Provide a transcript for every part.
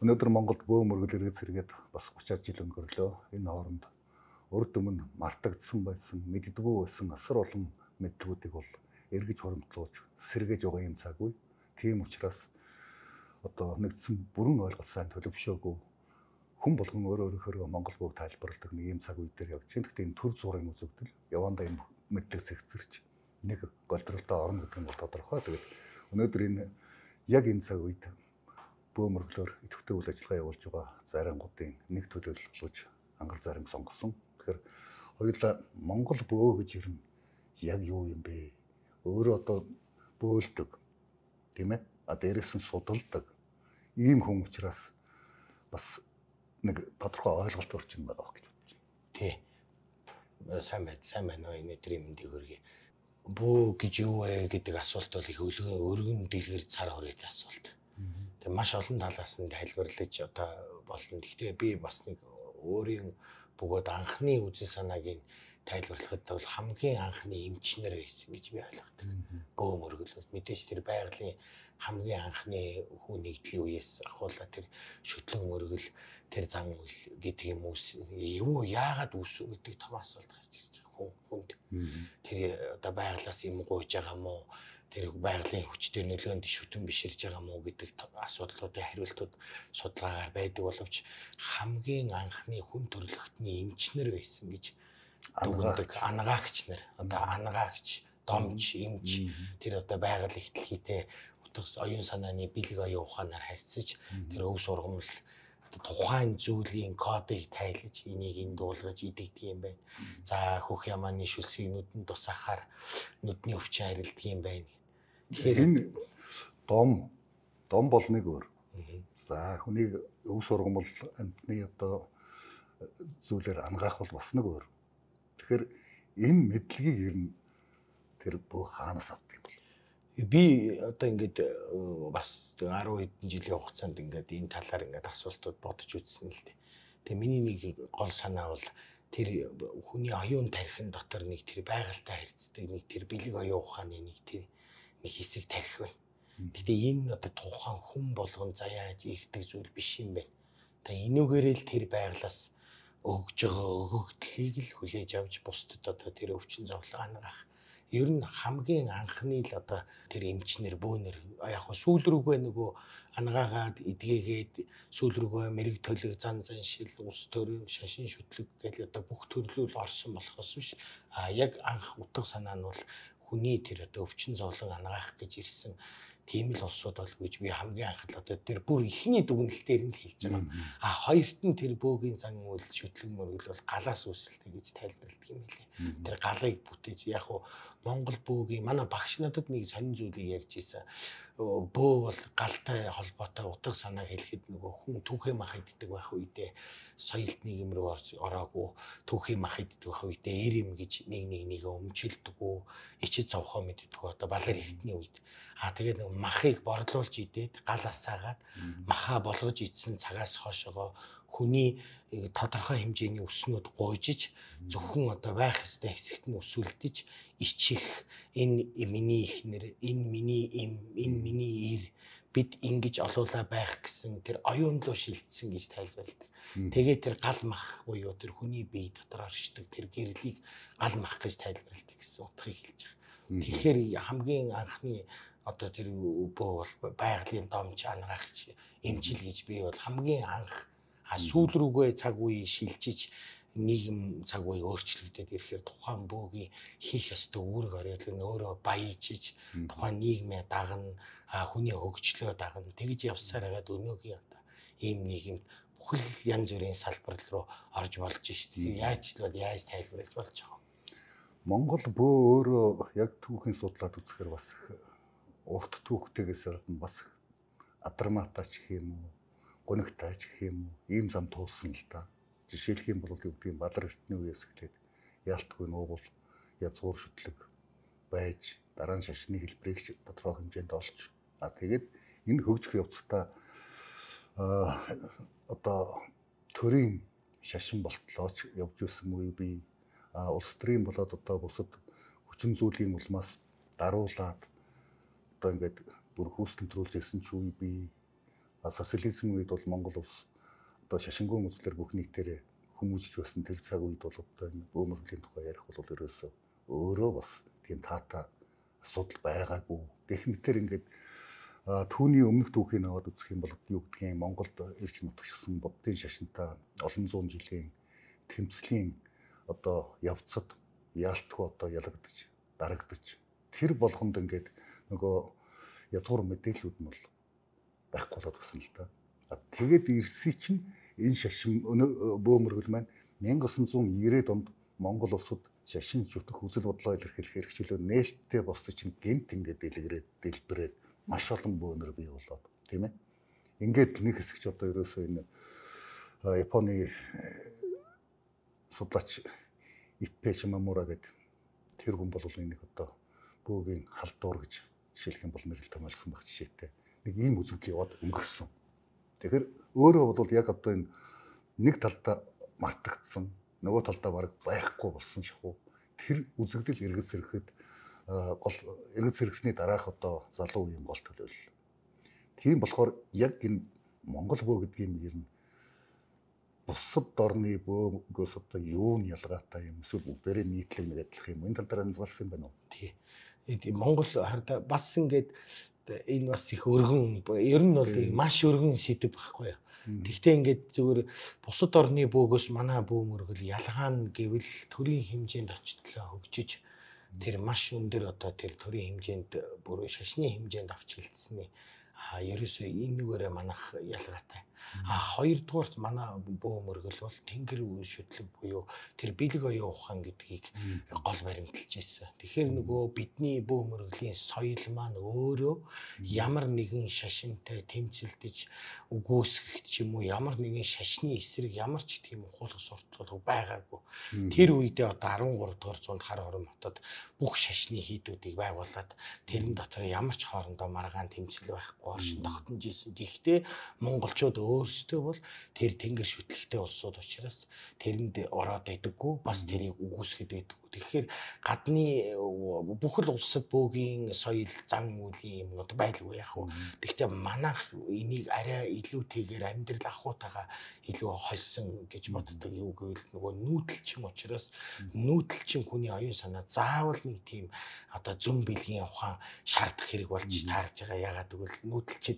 Өнөөдөр Монголд бөө мөргөл иргэд сэргээд бас 30 жил өнгөрлөө. Энэ хооронд урд өмнө мартагдсан байсан, мэддэггүй байсан асар олон мэдлгүүдийг бол эргэж хуримтлуулж сэргээж байгаа юм цаг үе. Тийм учраас одоо нэгдсэн бүрэн ойлголт сайн төлөвшөөгүй хүн болгон өөрөөхөө Монгол бөөг тайлбарладаг нэг юм цаг үе дээр явж байна. Гэхдээ энэ төр зургийн үзэгдэл явандаа энэ мэдлэг зэгцэрч нэг голдролтой орно гэдэг нь бол тодорхой. Тэгээд өнөөдөр энэ яг энэ цаг үед бөө мөрглөөр идэвхтэй үйл ажиллагаа явуулж байгаа зарангуудын нэг төлөөлөлж ангар заран сонгосон. Тэгэхээр хоёулаа Монгол бөө гэж ирнэ яг юу юм бэ? Өөрөө одоо бөөлдөг тийм ээ? Дээрээс нь судалдаг ийм хүн учраас бас нэг тодорхой ойлголт орчин байгаа гэж бодож байна. Тий. Сайн байна уу өнөөдрийн мэндийг хүргэе. Бөө гэж юу вэ гэдэг асуулт бол их өргөн дэлгэр цар хүрээтэй асуулт. Тэгээ маш олон талаас нь тайлбарлаж одоо болно. Гэхдээ би бас нэг өөрийн бөгөөд анхны үзэл санааг нь тайлбарлахад бол хамгийн анхны эмчнэр байсан гэж би ойлгодог. Бөө мөргөл мэдээж тэр байгалийн хамгийн анхны хүн нэгдлийн үеэс ахуулаад тэр шүтлэг мөргөл тэр зан үйл гэдэг юм уу яагаад үүсв гэдэг том асуулт гарч ирж байгаа хүнд. Тэр одоо байгалаас юм гуйж байгаа мó тэр байгалийн хүчтэй нөлөөнд шүтэн биширж байгаа мó гэдэг асуудлуудын хариултууд судалгаагаар байдаг боловч хамгийн анхны хүн төрлөختний эмчнэр байсан гэж дүгнэдэг анагаагч нар одоо анагаагч домч эмч тэр одоо байгаль ихтлхийтэй утгас оюун санааны бэлэг оюун ухаанаар харьцаж тэр өв сургамал тухайн зүйлийн кодыг тайлж энийг энэ дуулгаж идэгдэг юм байна. За хөх ямааны шүлсийг нүдэнд тусаахаар нүдний өвчин харилдаг юм байна. Тэгэхээр энэ дом бол нэг өөр. За хүнийг өв сургамал амтны одоо зүйлээр ангаах бол бас нэг өөр. Тэгэхээр энэ мэдлэгийг ер нь тэр бөө хаанаас авдаг юм бол? Би одоо ингээд бас 10 хэдэн жилийн хугацаанд ингээд энэ талаар ингээд асуултууд бодож үзсэн л дээ. Тэгээ миний нэг гол санаа бол тэр хүний оюун тархин дотор нэг тэр байгальтай харьцдаг нэг тэр бэлэг оюун ухааны нэг хэсэг тархи байна. Гэтэ энэ одоо тухайн хүн болгон заяаж ирдэг зүйл биш юм байна. Тэгээ энүүгээрээ л тэр байгалаас өгж байгаа өгөгдлийг л хүлээж авч бусдад одоо тэр өвчин зовлон ангаах ер нь хамгийн анхны л одоо тэр эмчнэр бөөнөр яг хөө сүүл рүүгээ нөгөө ангаагаад эдгээгээд сүүл рүүгээ мэрэг төлөг зан заншил ус төр шашин шүтлэг гэж одоо бүх төрлөөл орсон болохоос биш яг анх утга санаа нь бол хүний тэр одоо өвчин зовлон ангаах гэж ирсэн тийм л улсууд бол гэж би хамгийн анх л одоо тэр бүр ихний дүгнэлтээр нь л хэлж байгаа. Хоёрт нь тэр бөөгийн зан үйл шүтлэг мөргөл бол галаас үүсэлтэй гэж тайлбарладаг юм хэлээ. Тэр галыг бүтээж яг уу Монгол бөөгийн манай багш надад нэг сонин зүйлийг ярьж ирсэн. Бөө бол галтай холбоотой утга санааг хэлэхэд нөгөө хүн түүхээ мах иддэг байх үедээ соёлт нийгэм рүү ороогүй түүхээ мах иддэг байх үедээ эр юм гэж нэг өмчилдэг үү ичид зовхоо мэддэг одоо балар эртний үед тэгээд нэг махыг борлуулж идээд гал асаагаад махаа болгож идсэн цагаас хойшоо хүний тодорхой хэмжээний өснүүд гуйжиж зөвхөн одоо байх ёстой хэсэгт нь өсвөлдөж ичих энэ миний ихнэр энэ миний энэ миний ир бид ингэж олуулаа байх гэсэн тэр оюун руу шилжсэн гэж тайлбарладаг. Тэгээд тэр гал мах буюу тэр хүний бие дотор оршдог тэр гэрлийг гал мах гэж тайлбарладаг гэсэн утгыг хэлж байгаа. Тэгэхээр хамгийн анхны одоо тэр бөө бол байгалийн домч ангаагч эмчил гэж би бол хамгийн анх сүүл рүүгээ цаг үе шилжиж нийгэм цаг үе өөрчлөгдөд ирэхээр тухайн бөөгийн хийх ёстой үүрэг оройлог нь өөрөө баяжиж тухайн нийгмээ дагна хүний хөгжлөө дагна тэгж явсаар хагаад өнөөгийн одоо ийм нийгэмд бүхэл янз бүрийн салбар руу орж болж штеп яаж тайлбарлаж болж байгаа юм. Монгол бөө өөрөө яг түүхийн судлаад үзэхээр бас урт түүхтэйгээс бас адарматач гэх юм уу гунигтайч гэх юм уу ийм зам туулсан л та. Жишээлх юм бол юу гэдэг юм Балар эртний үеэс эхлээд яалтгүй нуугуул язгуур шүтлэг байж дараа нь шашны хэлбэрийг тодорхой хэмжээнд олж тэгээд энэ хөгжих явцдаа одоо төрийн шашин болтлооч явж ирсэн үе бий улс төрийн болоод одоо бусад хүчин зүйлийн улмаас даруулаад одоо ингээд бүр хүүс тэмдрүүлж ирсэн ч үе бий социализмын үед бол Монгол улс одоо шашингүй үзлэр бүх нийтээрээ хүмүүжиж байсан тэр цаг үед бол одоо энэ бөөмөргөлийн тухай ярих бол ерөөсөө өөрөө бас тийм таатай асуудал байгаагүй. Гэх мэтэр ингээд түүний өмнөх түүхийг аваад үзэх юм бол юу гэдгийг Монголд ирж нутагшсан буддын шашинтай олон зуун жилийн тэмцлийн одоо явцад яалтгүй одоо ялагдаж дарагдаж тэр болгонд ингээд нөгөө язгуур мэдээлүүд нь бол байхгүй болоод байна л да. Тэгээд ирсий чинь энэ шашин бөөмөргөл маань 1990-ад онд Монгол улсад шашин шүтэх үзэл бодлоо илэрхийлэх хэрэгчлөө нээлттэй болсон чинь гэнт ингээд дэлбэрээд маш олон бөөнөр бий болоод тийм ээ. Ингээд нэг хэсэгч одоо ерөөсөө энэ Японы судлаач Иппе Шимамура гэдэг тэр хүн бол энийг одоо бөөгийн халдвар гэж жишээлх юм бол нэрлэл томилсон баг жишээтэй. Нэг ийм үзэгдэл яваад өнгөрсөн. Тэгэхээр өөрөө бол яг одоо энэ нэг талдаа мартагдсан, нөгөө талдаа бараг байхгүй болсон шахуу. Тэр үзэгдэл эргэж сэрэхэд гол эргэж сэргэсний дараах одоо залуу үеийн гол төлөөлөл. Тийм болохоор яг энэ Монгол бөө гэдгийг ер нь бусад орны бөөгөөс одоо юу нь ялгаатай юм эсвэл бүгдээрээ нийтлэг нэг адилах юм. Энэ тал дээр анзаарсан байна уу? Тийм. Монгол хараа бас ингээд энэ бас их өргөн ер нь бол маш өргөн сэдв байхгүй юу. Тэгтээ ингээд зүгээр бусад орны бөөгөөс манай бөөмөргөл ялгаа нь гэвэл төрийн хэмжээнд очтлоо хөгжиж тэр маш өндөр одоо тэр төрийн хэмжээнд бүр шашны хэмжээнд авч хэлсэн. Ерөөсөө энэгээрээ манах ялгаатай. Хоёрдугаарт манай бөөмөргөл бол тэнгэр шүтлэг буюу тэр бэлэг оюун ухаан гэдгийг гол баримталж ирсэн. Тэгэхээр нөгөө бидний бөөмөргөлийн соёл маань өөрөө ямар нэгэн шашинтай тэмцэлдэж үгүйсгэх ч юм уу ямар нэгэн шашны эсрэг ямар ч тийм ухуулах сурталчилга байгаагүй. Тэр үедээ одоо 13 дугаар зуунд хар хором хотод бүх шашны хийдүүдийг байгуулад тэрэн дотор ямар ч хоорондоо маргаан тэмцэл байхгүй оршин тогтнож ирсэн. Гэхдээ монголчууд өөрсдөө бол тэр тэнгэр шүтлэгтэй улсууд учраас тэрэнд ороод идэггүй бас тэрийг үгүйсгэд идэггүй. Тэгэхээр гадны бүхэл улсад бөөгийн соёл зан үйлийн юмнууд байлгүй яг уу. Гэхдээ манайх энийг арай илүүтэйгээр амьдрал ахуйтайгаа илүү хольсон гэж боддог. Юу гэвэл нөгөө нүүдэлчин учраас нүүдэлчин хүний оюун санаа заавал нэг тийм одоо зүүн бэлгийн ухаан шаардах хэрэг болж таарж байгаа. Ягаад гэвэл нүүдэлчид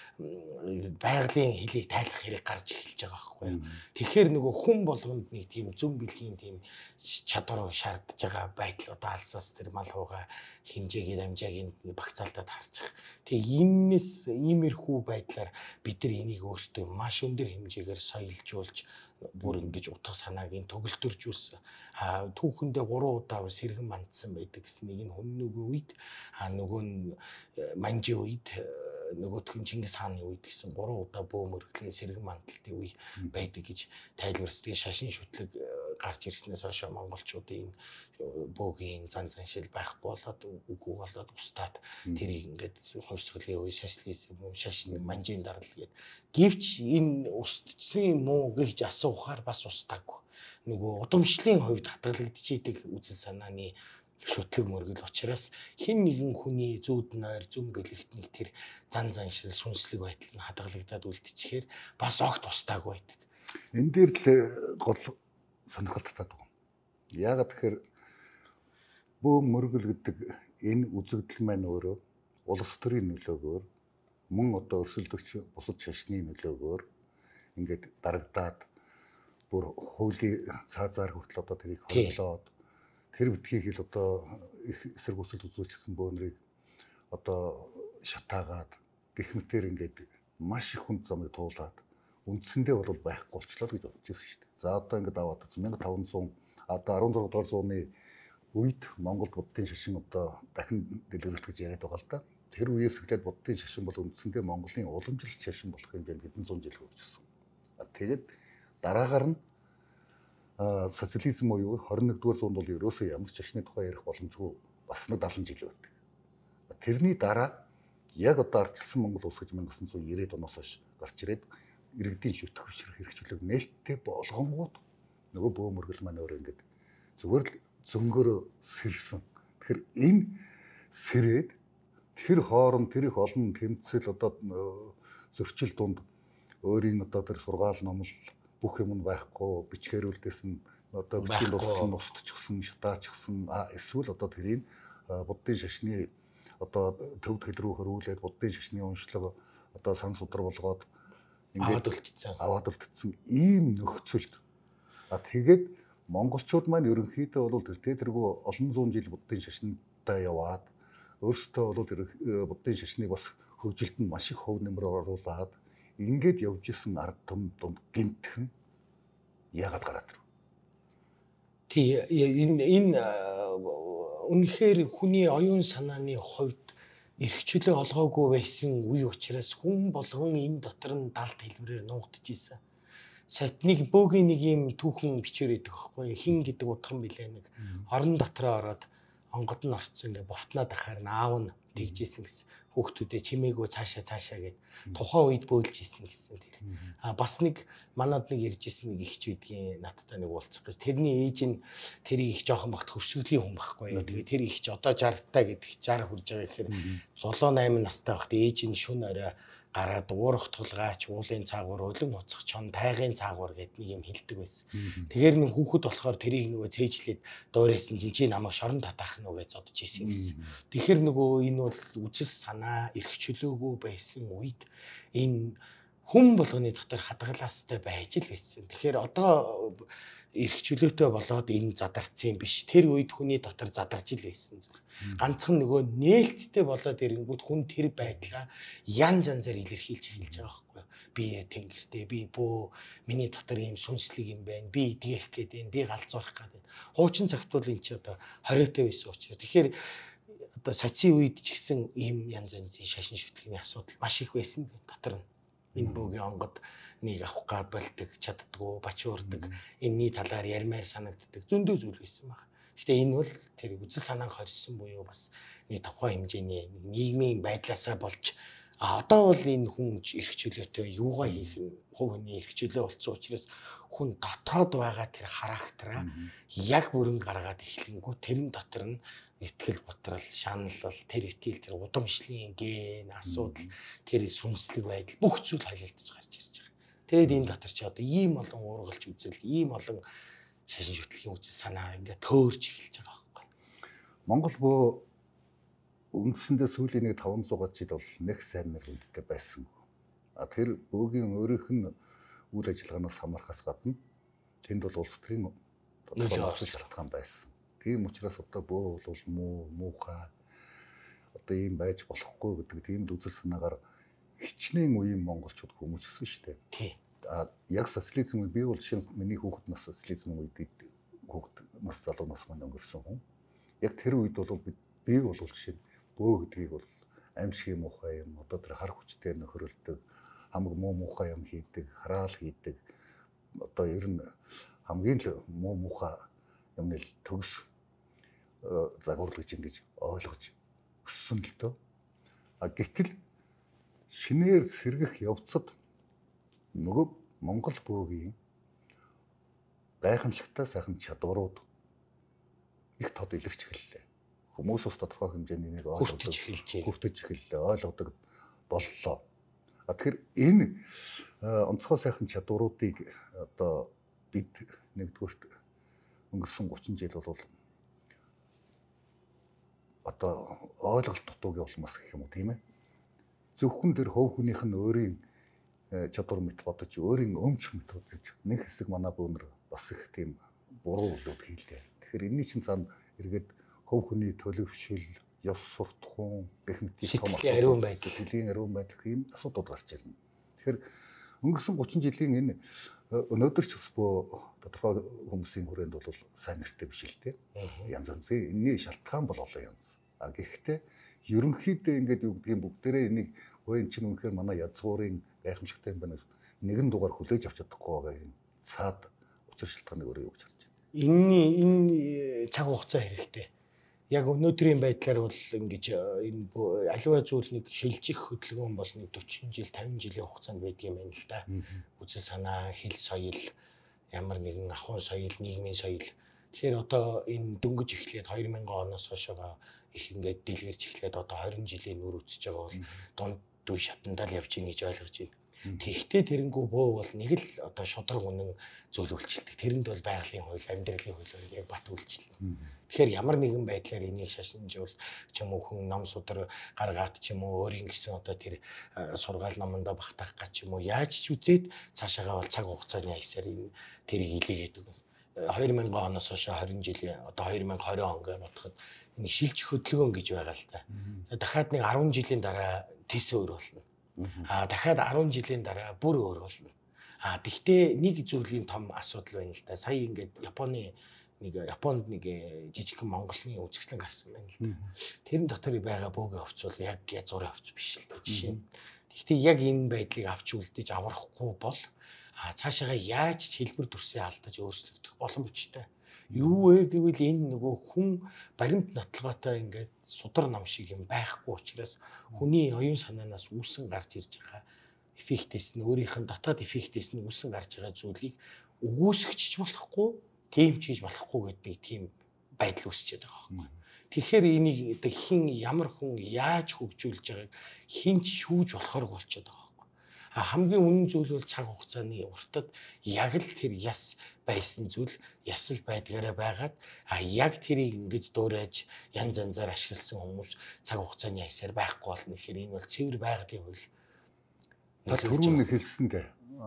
байгалийн хэлийг тайлах хэрэг гарч эхэлж байгаа байхгүй юу. Тэгэхээр нөгөө хүн болгонд нэг тийм зүүн бэлгийн тийм чадвар шаардж байгаа байдал одоо алсаас тэр мал хууга хэмжээгийн амжаагийн багцаалтад харчих. Тэгээ энэс иймэрхүү байдлаар бид нар энийг өөрсдөө маш өндөр хэмжээгээр соёлжуулж бүр ингэж утга санааг нь төгөлдөржүүлсэн. Түүхэндээ 3 удаа сэргэн мандсан байдаг гэсэн нэг нь хүннүгийн үед нөгөө нь манжийн үед нөгөөх нь Чингис хааны үед гэсэн 3 удаа бөөмөргөлийн сэргэн мандалтын үе байдаг гэж тайлбарсдаг. Шашин шүтлэг гарч ирснээс хойш монголчуудын бөөгийн зан заншил байхгүй болоод үгүй болоод устдаад тэрийг ингээд хувьсгалын үе социализм шашин манжийн дарал гээд гэвч энэ устдсан юм уу гэж асуухаар бас устдаагүй. Нөгөө удамшлын хувьд хадгалагдчихийдэг үзэл санааны шүтлэг мөргөл учраас хин нэгэн хүний зүүд нойр зүн бэлэгт нэг тэр зан заншил сүнслэг байдал нь хадгалагдаад үлдчихээр бас огт устдаагүй байдаг. Энэ дээр л гол сонирхолтой байна. Яагаад тэгэхээр бөөмөргөл гэдэг энэ үзэгдэл маань өөрөө улс төрийн нөлөөгөөр мөн одоо өрсөлдөгч бусад шашны нөлөөгөөр ингээд дарагдаад бүр хуулийн цаазаар хүртэл одоо тэрийг хойлоод тэр битгий хэл одоо их эсрэг үсэл үзүүлчихсэн бөөнрийг одоо шатаагаад гэх мэтэр ингээд маш их хүнд замыг туулаад үндсэндээ бол байхгүй болчлоо гэж бодож ирсэн шүү дээ. За одоо ингээд аваад 1500 одоо 16 дугаар зууны үед Монголд буддын шашин одоо дахин дэлгэрэлт гэж яриад байгаа л да. Тэр үеэс эхлээд буддын шашин бол үндсэндээ Монголын уламжлалт шашин болох хэмжээнд хэдэн зуун жил хөгжсөн. Тэгээд дараагаар нь социализм уу 21-р зуунд бол ерөөсөө ямар ч шашны тухай ярих боломжгүй бас нэг 70 жил байдаг. Тэрний дараа яг одоо ардчилсан Монгол улс гэж 1990-ад оноос хойш гарч ирээд иргэдийн шүтэх хүчрэх хэрэгчлэг нээлттэй болгонгууд нөгөө бөөмөргөл маань өөрөө ингээд зүгээр л зөнгөөрөө сэрсэн. Тэгэхээр энэ сэрээд тэр хооронд тэр их олон тэмцэл одоо зөрчил дунд өөрийн одоо тэр сургаал номл бүх юм нь байхгүй бичгээрүүлдээс нь одоо бичгийн дуслал нь устчихсан, шатаачихсан эсвэл одоо тэрийг буддын шашны одоо төвд хэл рүү хөрвүүлээд буддын шашны уншлага одоо сан судар болгоод аваад үлдсэн ийм нөхцөлд тэгээд монголчууд маань ерөнхийдөө бол тэргүй олон зуун жил буддын шашинтай яваад өөрсдөө бол буддын шашныг бас хөгжилд нь маш их хөв нэмрээр оруулаад ингээд явж исэн ард түмэн дунд гинтхэн яагаад гараад ирв? Тий энэ үнэхээр хүний оюун санааны хувьд эрх чөлөө олгоогүй байсан үе учраас хүн болгон энэ дотор нь далд хэлбэрээр нуугдж исэн. Сайтныг бөөгийн нэг юм түүхэн бичээр идэх байхгүй хин гэдэг утхан билээ нэг орон дотроо ороод онгод нь орцсон ингээ бовтнаад ахаар наав нь тэгжсэн гэсэн хүүхдүүдээ чимээгөө цаашаа гэд тухайн үед бөөлж исэн гэсэн тэр. Бас нэг манад нэг ярьж исэн нэг ихч үйдгийн надтай нэг уулзах гэж тэрний ээж нь тэрийг их жоохон багт хөвсгөлийн хүн байхгүй юу. Тэгээ тэр ихч одоо 60 та гэдэг 60 хүрж байгаа гэхээр 7 8 настай багт ээж нь шүн орой гараад уурах тулгаач уулын цаагуур өлөн уцах чон тайгын цаагуур гэд нэг юм хэлдэг байсан. Тэгэхээр нэг хүүхэд болохоор тэрийг нөгөө цээжлээд дуурайсан чинь чи намайг шорон татаах нүгэ зодж исэн гэсэн. Тэгэхээр нөгөө энэ бол үзэл санаа эрх чөлөөгүй байсан үед энэ хүн болгоны дотор хадгалаастай байж л байсан. Тэгэхээр одоо эрх чөлөөтэй болоод энэ задарсан биш. Тэр үед хүний дотор задарч ил байсан зүйл. Ганцхан нөгөө нээлттэй болоод ирэнгүүт хүн тэр байдлаа янз янзаар илэрхийлж эхэлж байгаа байхгүй юу? Би тэнгэртэй, би бөө миний дотор ийм сүнслэг юм байна. Би идгэх гээд байна. Би галзуурах гээд байна. Хуучин цагт бол эн чи одоо 20-той байсан учраас. Тэгэхээр одоо сацийн үед ч гэсэн ийм янз янзын шашин шүтлэгний асуудал маш их байсан дотор нь. Энэ бөөгийн онгод нэг авах гад болдог, чаддгүй, бачуурдаг, энэний талаар ярмаар санагддаг зөндөө зүйл байсан байна. Гэхдээ энэ бол тэр үзэл санааг хорьсон буюу бас нэг тухайн хэмжээний нийгмийн байдлаасаа болж одоо бол энэ хүн эрх чөлөөтэй юугаа хийх нь хувь хүний эрх чөлөө болсон учраас хүн дотоод байгаа тэр характераа яг бүрэн гаргаад эхлэнгүү тэрэн дотор нь итгэл ботрал, шаналл, тэр итгэл, тэр удамшлийн ген, асуудал, тэр сүнслэг байдал бүх зүйл халилдаж гарч ирж байгаа. Тэгээд энэ дотор ч одоо ийм олон уургалж үзэл, ийм олон шашин шүтлэгийн үзэл санаа ингээд төөрж эхэлж байгаа байхгүй. Монгол бөө үндсэндээ сүүлийн нэг 500 жил бол нэг сайн нэг үедтэй байсан. Тэр бөөгийн өөрийнх нь үйл ажиллагаанаас хамаархаас гадна тэнд бол улс төрийн нөлөө шалтгаан байсан. Тийм учраас одоо бөө бол муухай одоо ийм байж болохгүй гэдэг тийм үзэл санаагаар хичнээн үеийн монголчууд хүмүүжсэн шүү дээ. Тийм. Яг социализм үе би бол шинэ миний хүүхэд нас социализм үед хүүхэд нас залуу нас маань өнгөрсөн хүн. Яг тэр үед бол би бол жишээ бөө гэдгийг бол аимшиг муухай юм одоо тэр хар хүчтэй нөхрөлдөг хамаг муухай юм хийдэг, хараал хийдэг одоо ер нь хамгийн л муухай юмны төгс загварлаж ингэж ойлгож өссөн л дөө. Гэтэл шинээр сэргэх явцад нөгөө Монгол бөөгийн гайхамшигтай сайхан чадварууд их тод илэрч эхэллээ. Хүмүүс ус тодорхой хэмжээний нэг хүртэж эхэллээ, ойлгодог боллоо. Тэгэхээр энэ онцгой сайхан чадваруудыг одоо бид нэгдүгürt өнгөрсөн 30 жил бол одоо ойлголт дутууг явуулмас гэх юм уу тийм ээ. Зөвхөн тэр хөв хүнийх нь өөрийн чадвар мэт бодож өөрийн өмч мэт бодож нэг хэсэг манай бөөнөр бас их тийм буруу үйлдэл хийлээ. Тэгэхээр энэний чинь цаана эргээд хөв хүний төлөвшил, ёс суртахуун гэх мэт том ариун байдал, сэтгэлийн ариун байдал ийм асуудууд гарч ирнэ. Тэгэхээр өнгөрсөн 30 жилийн энэ өнөөдөр ч бас тодорхой хүмүүсийн хүрээнд бол сайн нэртэй биш л дээ. Янз янзын энэний шалтгаан бол олон янз. Гэхдээ ерөнхийдөө ингээд юу гэдгийг бүгдээрээ энийг өө эн чинь үнэхээр манай язгуурын гайхамшигтай юм байна. Нэгэн дугаар хүлээж авч чадахгүй байгаа юм. Цаад учир шалтгааныг өөрөө юу гэж харж байна. Энэ цаг хугацаа хэрэгтэй. Яг өнөөдрийн байдлаар бол ингэж энэ аливаа зүйлийг шилжих хөдөлгөөн бол нэг 40 жил 50 жилийн хугацаанд байдаг юм байна л да. Үзэл санаа, хэл соёл, ямар нэгэн ахуйн соёл, нийгмийн соёл. Тэгэхээр одоо энэ дөнгөж эхлээд 2000 оноос хойшоо их ингээд дэлгэрч эхлээд одоо 20 жилийн нүр үтсэж байгаа бол дүй шатандаа л явж ийн гэж ойлгож байна. Тэгтээ тэрнгүү бөө бол нэг л одоо шудраг үнэн зүйл үйлчилдэг. Тэрэнд бол байгалийн хууль, амьдралын хууль яг бат үйлчилнэ. Тэгэхээр ямар нэгэн байдлаар энийг шашинжуул ч юм уу хүн ном судар гаргаад ч юм уу өөрийн гэсэн одоо тэр сургаал номондоо багтаах гэж юм уу яаж ч үзээд цаашаагаа бол цаг хугацааны аясаар энэ тэрийг илээгээд өгнө. 2000 оноос хойш 20 жилийн одоо 2020 он гэж бодоход нэг шилж хөдөлгөөн гэж байгаа л та. Дахиад нэг 10 жилийн дараа тис өөр болно. Дахиад 10 жилийн дараа бүр өөр болно. Тэгтээ нэг зүйлийн том асуудал байна л да. Сая ингээд Японд нэг жижигхэн Монголын үзэсгэлэн гарсан байна л да. Тэрэн дотор байгаа бөөгийн хувьц бол яг язгуурын хувьц биш л да жишээ. Тэгтээ яг энэ байдлыг авч үлдээж аврахгүй бол цаашаага яаж ч хэлбэр дүрсээ алдаж өөрчлөгдөх боломжтой. Юу вэ гэвэл энэ нөгөө хүн баримт нотлоготой ингээд судар ном шиг юм байхгүй учраас хүний оюун санаанаас үүсэн гарч ирж байгаа эффектээс нь өөрийнх нь дотоод эффектээс нь үүсэн гарч байгаа зүйлийг өгөөсгөж болохгүй, тийм ч гэж болохгүй гэдэг тийм байдал үүсчихэд байгаа байхгүй. Тэгэхээр энийг хин ямар хүн яаж хөгжүүлж байгааг хин ч шүүж болохоорг болчиход байгаа. Хамгийн үнэн зүйл бол цаг хугацааны уртад яг л тэр яс байсан зүйл ясал байдгаараа байгаад яг тэрийг ингэж дуурайж янз янзаар ашигласан хүмүүс цаг хугацааны аясаар байхгүй болно. Тэгэхээр энэ бол цэвэр байгалийн хууль. Түрүүн хэлсэндээ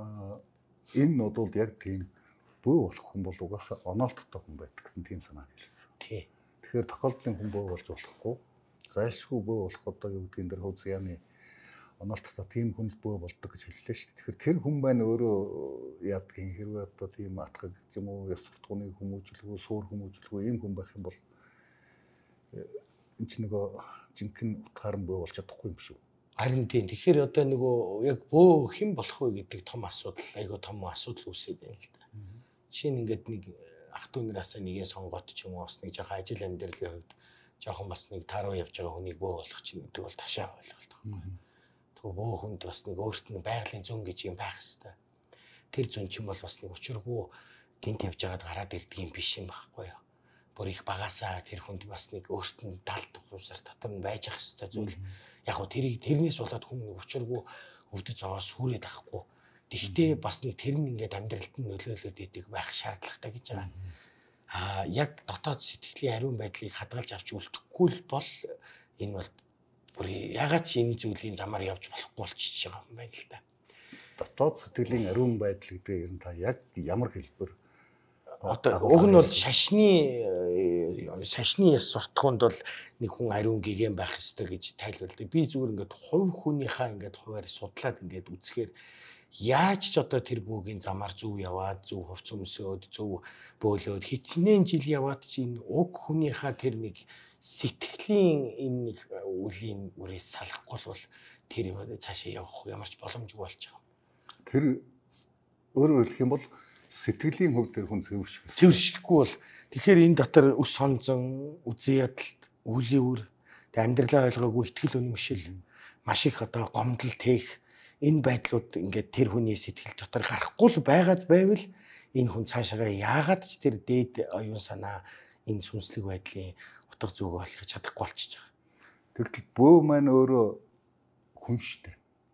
энэ нодууд яг тийм бөө болох хүн бол угаасаа оноолттой хүн байдаг гэсэн тийм санаа хэлсэн. Тий. Тэгэхээр тохиолдлын хүн бөө болж болохгүй. Зайлшгүй бөө болох одоо юу гэдгийг дээр хөөц яаны оноолттой тийм хүн бөө болдог гэж хэллээ шүү дээ. Тэгэхээр тэр хүн байна өөрөө яадгийн хэрвээ одоо тийм атгаг юм уу ёс суртахууны хүмүүжлэгөө суур хүмүүжлэгөө ийм хүн байх юм бол энэ ч нөгөө жинхэнэ утгаарн бөө болж чадахгүй юм шүү. Харин тийм. Тэгэхээр одоо нөгөө яг бөө хэн болох вэ гэдэг том асуудал, айгүй том асуудал үүсээд байна л да. Жишээ нь ингээд нэг ах トゥ нараасаа нэгээ сонгоод ч юм уу бас нэг жоохон ажил амьдралын хувьд жоохон бас нэг тааруу явж байгаа хүнийг бөө болох чинь гэдэг бол ташаа ойлголт байхгүй. Тэгээ бөө хүнд бас нэг өөрт нь байгалийн зүүн гэж юм байх хэвээр. Тэр зүүн чинь бол бас нэг учиргүй гинт явж байгаад гараад ирдэг юм биш юм байхгүй юу. Бүр их багасаа тэр хүнд бас нэг өөрт нь далд ухамсар дотор нь байж ах хэвээр зүйл. Яг хөө тэрнээс болоод хүн учиргүй өвдөж зовоос сүрээд ахгүй. Тэгтээ бас нэг тэр нь ингээд амьдралд нь нөлөөлөд идэг байх шаардлагатай гэж байгаа. Яг дотоод сэтгэлийн ариун байдлыг хадгалж авч үлдэхгүй л бол энэ бол бүр ягаад ч энэ зүйлийн замаар явж болохгүй болчихж байгаа юм байна л да. Дотоод сэтгэлийн ариун байдал гэдэг ер нь та яг ямар хэлбэр одоо уг нь бол шашны яс суртахуунд бол нэг хүн ариун гэгэн байх ёстой гэж тайлбарладаг. Би зүгээр ингээд хувь хүнийхээ ингээд хуваар судлаад ингээд үзэхээр яаж ч одоо тэр бүгийн замаар зөв яваад зөв хувц өмсөөд зөв бөөлөөд хитнээн жил яваад чинь уг хүнийхээ тэр нэг сэтгэлийн энэ нэг үлийн үрээс салахгүй бол тэр цаашаа явах ямар ч боломжгүй болж байгаа. Тэр өөрөөр хэлэх юм бол сэтгэлийн хөв дээр хүн цэвэршихгүй бол тэгэхээр энэ дотор өс сонзон, үзэн ядалт, үлийн үр, амьдралаа ойлгоогүй ихтгэл үнэмшил, маш их одоо гомдол тээх энэ байдлууд ингээд тэр хүний сэтгэл дотор гарахгүй л байгаад байвал энэ хүн цаашаа яагаад ч тэр дээд оюун санаа энэ сүнслэг байдлын утга зүг болгож чадахгүй болчихж байгаа. Тэгтэл бөө маань өөрөө хүн шттэ.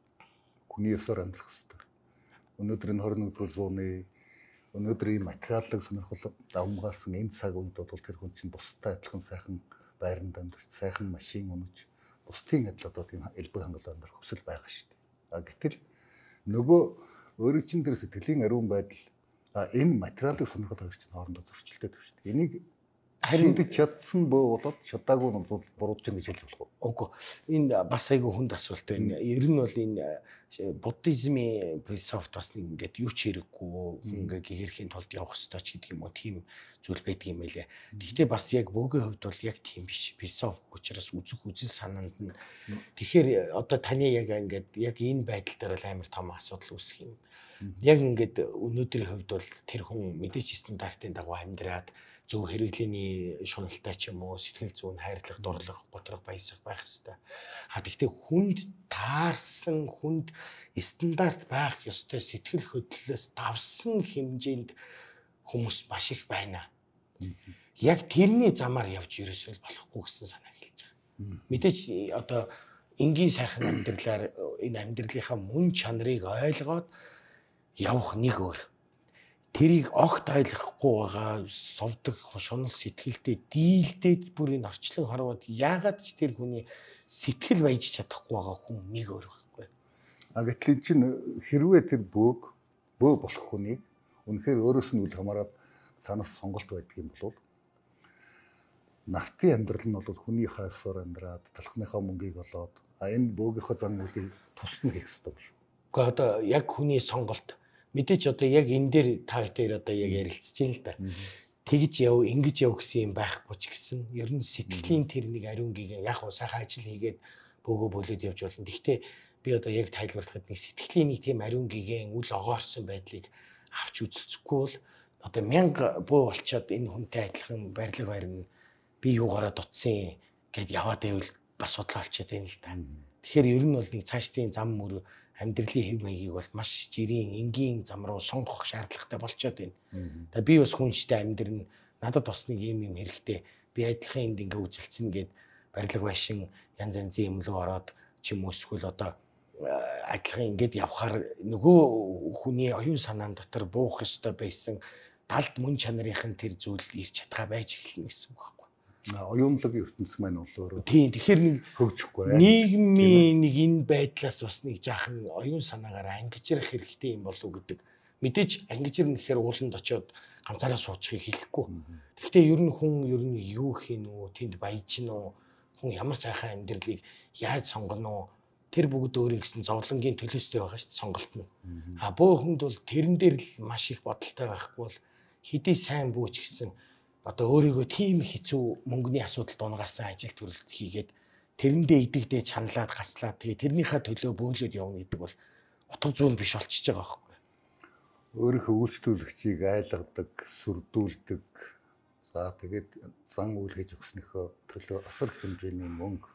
Хүний ёсоор амьдрах хэрэгтэй. Өнөөдөр энэ 21-р зууны өнөөдөр ийм материаллык сонирхол давмгаалсан энэ цаг үед бол тэр хүн чинь бусдад адилхан сайхан байранд амьдарч, сайхан машин унаж, бусдын адил одоо тийм элбэг хангалуун амьдрах хүсэл байгаа шүү дээ. Гэтэл нөгөө өөрийн чинь тэр сэтгэлийн ариун байдал энэ материалын сонирхол хоёр чинь хоорондоо зөрчилдөд байна шүү дээ. Энийг харин чадсан бөө болоод чадаагүй нь бол буруудж байгаа гэж хэлж болох уу? Үгүй. Энэ бас айгүй хүнд асуулт байна. Ер нь бол энэ буддизмын философт бас ингээд юу ч хэрэггүй ингээ гэгэрхийн тулд явах ёстой ч гэдэг юм уу тийм зүйл байдаг юм байлээ. Гэхдээ бас яг бөөгийн хувьд бол яг тийм биш. Философи учраас үзэх үзэл санаанд нь тэгэхээр одоо таны яг ингээд яг энэ байдал дээр бол амар том асуудал үүсэх юм. Яг ингээд өнөөдрийн хувьд бол тэр хүн мэдээч стандартын дагуу амьдраад зөв хэрэглээний шуналтай ч юм уу сэтгэл зүйн хайрлах, дурлах, готрох, баясах байх хэвээр. Тэгтээ хүнд таарсан, хүнд стандарт байх ёстой сэтгэл хөдлөлөөс давсан хэмжээнд хүмүүс маш их байна. Яг тэрний замаар явж ерөөсөө болохгүй гэсэн санаа хэлж байгаа. Мэдээч одоо энгийн сайхан амьдралаар энэ амьдралынхаа мөн чанарыг ойлгоод явах нэг өөр. Тэрийг огт ойлгохгүй байгаа совдог шунал сэтгэлдээ дийлдээд бүр энэ орчлон хорвоод яагаад ч тэр хүний сэтгэл баяж чадахгүй байгаа хүн нэг өөр байхгүй. Гэтэл эн чинь хэрвээ тэр бөө болох хүний үнэхээр өөрөөс нь үл хамааран санаас сонголт байдаг юм бол нартын амьдрал нь бол хүний хайсаар амьдраад талхныхаа мөнгийг олоод энэ бөөгийнхөө зан үйлийг тусна хийх хэрэгтэй юм шүү. Гэхдээ одоо яг хүний сонголт мэдээч одоо яг энэ дээр та хоёр одоо яг ярилцж байна л да. Тэгж яв, ингэж яв гэсэн юм байхгүй ч гэсэн ер нь сэтгэлийн тэр нэг ариунгийг яг хуу сайхан ажил хийгээд бөөгөө болоод явж болно. Гэхдээ би одоо яг тайлбарлахад нэг сэтгэлийн нэг тийм ариунгийн үл огоорсон байдлыг авч үзэлцэхгүй бол одоо 1000 бөө болчоод энэ хүнтэй адилхан барилга барина. Би юугаараа дутсан гэд яваад байвал бас бодлоо олчод байна л да. Тэгэхээр ер нь бол нэг цаашдын зам мөр амьдралын хэв маягийг бол маш жирийн энгийн зам руу сонгох шаардлагатай болчоод байна. За би бас хүн шигтэй амьдрын надад бас нэг юм хэрэгтэй. Би адилхан энд ингээ үзэлцэн гээд барилга байшин янз янзын юм руу ороод ч юм уу эсвэл одоо адилхан ингээд явхаар нөгөө хүний оюун санаан дотор буух ёстой байсан далд мөн чанарын тэр зүйл ирч чадхаа байж эхэлнэ гэсэн үг байхгүй. Оюунлаг ертөнц маань бол өөрөө тийм тэгэхээр нэг хөгжихгүй нийгмийн нэг энэ байдлаас бас нэг жаахан оюун санаагаар ангижрах хэрэгтэй юм болов гэдэг. Мэдээж ангижрах гэхээр ууланд очиод ганцаараа суучихыг хэлэхгүй. Гэхдээ ер нь хүн ер нь юу хийн үү, тэнд баяжин уу, хүн ямар сайхан амьдралыг яаж сонгоно уу? Тэр бүгд өөр ингэсэн зовлонгийн төлөөстэй байгаа шүү дээ сонголт нь. Бөө хүнд бол тэрэн дээр л маш их бодолтой байхгүй бол хэдий сайн бүүч гэсэн одоо өөрийгөө тийм хэцүү мөнгөний асуудал дунгаасан ажил төрөлт хийгээд тэрэндээ идэгдээ чаналаад гаслаад тэгээ тэрнийхээ төлөө бөөлөд явна гэдэг бол утга зүйл биш болчихж байгаа байхгүй. Өөрийнхөө үйлчлүүлэгчийг айлгадаг, сүрдүүлдэг. За тэгээд зан үйл хийж өгснөөхөө төлөө асар их хэмжээний мөнгө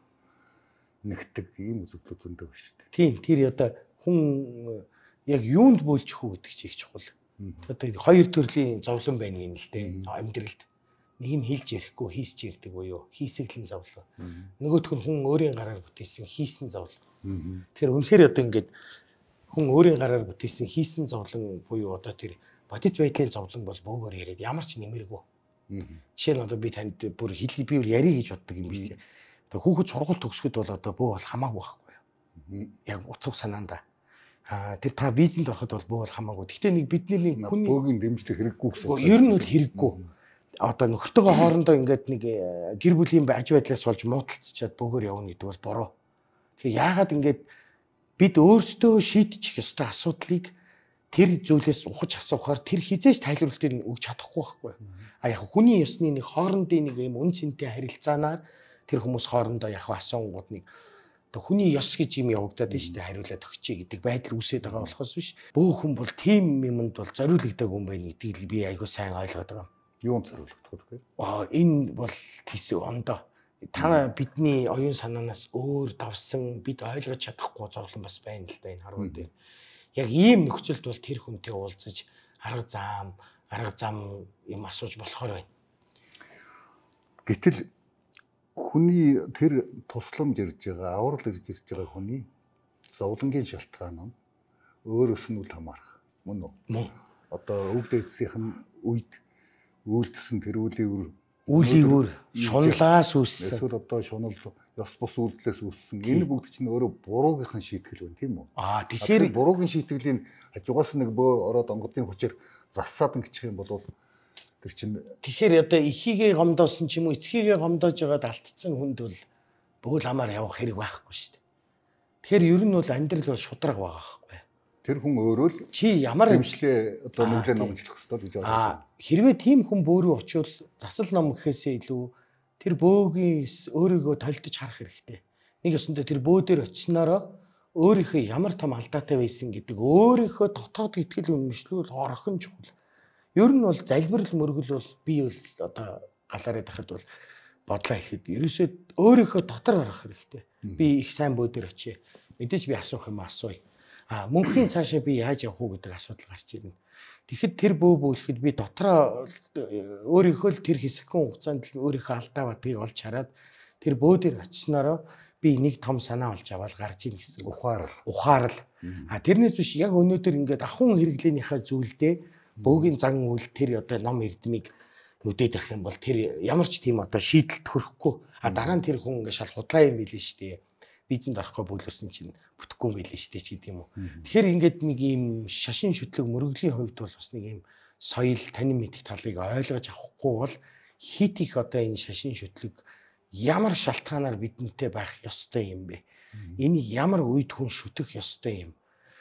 нэгтэг ийм үзэгдэл зөндөө байна шүү дээ. Тийм тэр одоо хүн яг юунд бөөлчих үү гэдэг чинь их чухал. Одоо хоёр төрлийн зовлон байна юм л дээ амьдралд. Нэг нь хэлж ярихгүй хийсч ярьдаг буюу хийсэглэн зовлон. Нөгөөх нь хүн өөрийн гараар бүтээсэн хийсэн зовлон. Тэгэхээр үнэхээр одоо ингээд хүн өөрийн гараар бүтээсэн хийсэн зовлон буюу одоо тэр бодит байдлын зовлон бол бөөгөр яриад ямар ч нэмэргүй. Жишээ нь одоо би танд бүр хэлий би ярий гэж боддог юм биш. Одоо хүүхэд сургууль төгсгöd бол одоо бөө бол хамаагүй байхгүй юу. Яг утга санаанда. Тэр та визэнд ороход бол бөө бол хамаагүй. Гэхдээ нэг бидний нэг хүний бөөгийн дэмжлэг хэрэггүй гэсэн. Ер нь бол хэрэггүй. Одоо нөхөртөөгөө хоорондоо ингээд нэг гэр бүлийн аж байдлаас болж муудалцчаад бөөгөр явна гэдэг бол буруу. Тэгэхээр яагаад ингээд бид өөрсдөө шийдчих ёстой асуудлыг тэр зүйлээс ухаж асуухаар тэр хизээж тайлбарлалтыг өгч чадахгүй байхгүй. Яг хүний ёсны нэг хоорондын нэг юм үн цэнтэй харилцаанаар тэр хүмүүс хоорондоо яг асуунгууд нэг одоо хүний ёс гэж юм явагдаад байна шүү дээ хариулаад өгчээ гэдэг байдал үүсээд байгаа болохоос биш. Бөөх хүн бол тийм юмд бол зориулагдаагүй юм байна гэдгийг би айгүй сайн ойлгоод байгаа. Юунд зориулагдах вэ? Энэ бол тийс ондоо. Та бидний оюун санаанаас өөр давсан бид ойлгож чадахгүй зовлон бас байна л да энэ харгуун дээр. Яг ийм нөхцөлд бол тэр хүнтэй уулзаж арга зам юм асууж болохоор байна. Гэтэл хүний тэр тусламж ирж байгаа, аврал ирж байгаа хүний зовлонгийн шалтгаан нь өөрөөс нь үл хамаарах. Мөн үү? Мөн. Одоо өвд эцсийн үед үйлдэлсэн тэр үлийн өөр шунлаас үүссэн. Эсвэл одоо шунал ёс бус үйлдэлээс үүссэн. Энэ бүгд чинь өөрөө буруугийнхан шийтгэл байна тийм үү? Тэгэхээр буруугийн шийтгэлийн хажуугаас нэг бөө ороод онгодын хүчээр зассаад ингэчих юм бол тэр чинь тэгэхээр одоо ихийгээ гомдоосон ч юм уу эцгийгээ гомдоож байгаад алдсан хүнд бол бөөл амаар явах хэрэг байхгүй шүү дээ. Тэгэхээр ер нь бол амьдрал бол шудраг байгаа байхгүй. Тэр хүн өөрөө л чи ямар дэмжлээ одоо нүглээ номжлох хэрэгтэй гэж бодож байна. Хэрвээ тийм хүн бөөрөө очивол засал ном гэхээсээ илүү тэр бөөгийн өөрийгөө толдож харах хэрэгтэй. Нэг өсөндөө тэр бөө дээр очиснороо өөрийнхөө ямар том алдаатай байсан гэдэг өөрийнхөө дотоод итгэл үнэмшлүүл орох нь чухал. Ер нь бол залбирал мөргөл бол би бол одоо галаараа дахад бол бодлоо хэлэхэд ерөөсөө өөрийнхөө дотор орох хэрэгтэй. Би их сайн бөө дээр очие. Мэдээж би асуух юм асууя. Мөнхийн цаашаа би яаж явах уу гэдэг асуудал гарч ирнэ. Тэгэхэд тэр бөө бөөлөхөд би дотроо өөрийнхөө л тэр хэсэгхэн хугацаанд л өөрийнхөө алдаа батгийг олж хараад тэр бөө дээр очиснороо би нэг том санаа олж аваад гарч ийн гэсэн үг. Ухаарал. Тэрнээс биш яг өнөөдөр ингээд ахын хэрэглээнийхээ зүйлдээ бөөгийн зан үйл тэр одоо ном эрдмийг нүдээд ирэх юм бол тэр ямар ч тийм одоо шийдэлт хүрэхгүй. Дараа нь тэр хүн ингээд шал худлаа юм билээ шүү дээ. Бизненд орохгүй бүлүүлсэн чинь бүтэхгүй юм билээ шүү дээ ч гэдэг юм уу. Тэгэхээр ингээд нэг ийм шашин шүтлэг мөрөглийн хувьд бол бас нэг ийм соёл танин мэдих талыг ойлгож авахгүй бол хит их одоо энэ шашин шүтлэг ямар шалтгаанаар бидэнтэй байх ёстой юм бэ? Энийг ямар үед хүн шүтэх ёстой юм?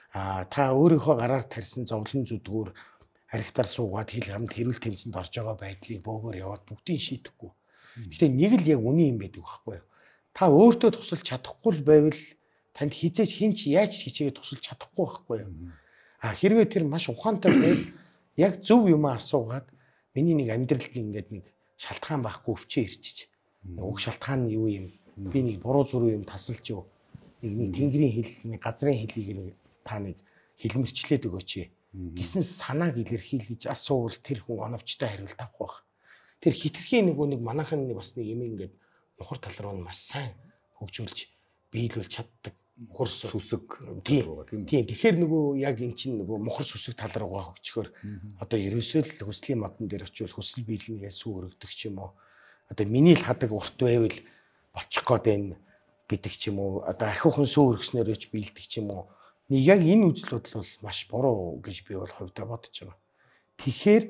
Та өөрийнхөө гараар тарьсан зовлон зүдгүүр архитар суугаад хил хамт хэрүүл тэмцэнд орж байгаа байдлыг бөөгөр яваад бүгдийг шийдэхгүй. Гэхдээ нэг л яг үний юм байдаг байхгүй юу? Та өөртөө тусалж чадахгүй л байвал танд хизээч хинч яаж хичээгээд тусалж чадахгүй байхгүй юу? Хэрвээ тэр маш ухаантай байвал яг зөв юм асуугаад миний нэг амьдралд ингээд нэг шалтгаан байхгүй өвчөө ирчиж. Уг шалтгаан нь юу юм? Би нэг буруу зуруу юм тасалж юу? Нэг тэнгэрийн хил, нэг газрын хилийг нэг та нэг хэлмэрчлээд өгөөч гэсэн санааг илэрхийлж асуувал тэр хүн оновчтой хариулт авах байх. Тэр хитрхийн нэг манайхан бас нэг юм ингээд нухар тал руу маш сайн хөгжүүлж биелүүлж чаддаг мухар сүсэг тийм. Тэгэхээр яг эн чинь мухар сүсэг тал руугаа хөгжөхөр одоо ерөөсөө л хүслийн модон дээр очивол хүсэл биелнээс сүү өргөдөг ч юм уу. Одоо миний л хадаг урт байвал болчих гээд байна гэдэг ч юм уу. Одоо ахиухан сүү өргөснөөрөө ч биелдэг ч юм уу. Яг энэ үзэл бодол бол маш буруу гэж би бол хувьдаа бодож байгаа. Тэгэхээр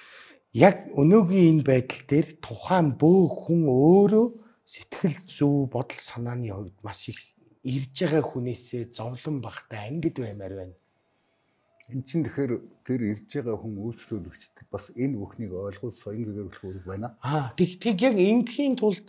яг өнөөгийн энэ байдал дээр тухайн бөөх хүн өөрөө сэтгэл зүй бодол санааны хувьд маш их ирж байгаа хүнээсээ зовлон багтаа ангид баймаар байна. Энд чинь тэгэхээр тэр ирж байгаа хүн үйлчлүүлэгчд бас энэ бүхнийг ойлгуул соён гэрүүлэх үүрэг байна. Тэг яг энэхийн тулд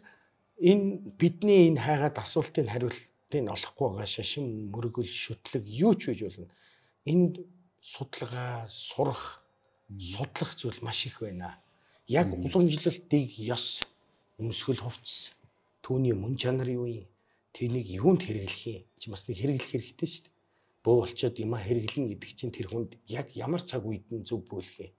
энэ бидний энэ хайгаад асуултын хариултыг олохгүй байгаа шашин мөргөл шүтлэг юу ч байж болно. Энд судалгаа, сурах, судлах зүйл маш их байна. Яг уламжлалтыг ёс, өмсгөл хувцас, түүний мөн чанар юу юм? Тэрнийг юунд хэрэглэх юм? Чи бас нэг хэрэглэх хэрэгтэй шүү дээ. Бөө болчоод юм хэрэглэн гэдэг чинь тэр хүнд яг ямар цаг үед нь зөв бөөлөх юм?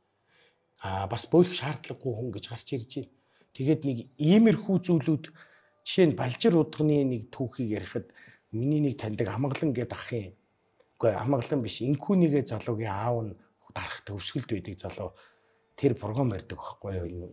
Бас бөөлөх шаардлагагүй хүн гэж гарч ирж байна. Тэгээд нэг иймэрхүү зүйлүүд жишээ нь балжир удганы нэг түүхийг ярихад миний нэг таньдаг амгалан гэдэг ах юм. Үгүй амгалан биш. Инкүүнийгээ залуугийн аав нь дарах төвсгөлд байдаг залуу. Тэр програм барьдаг байхгүй юу?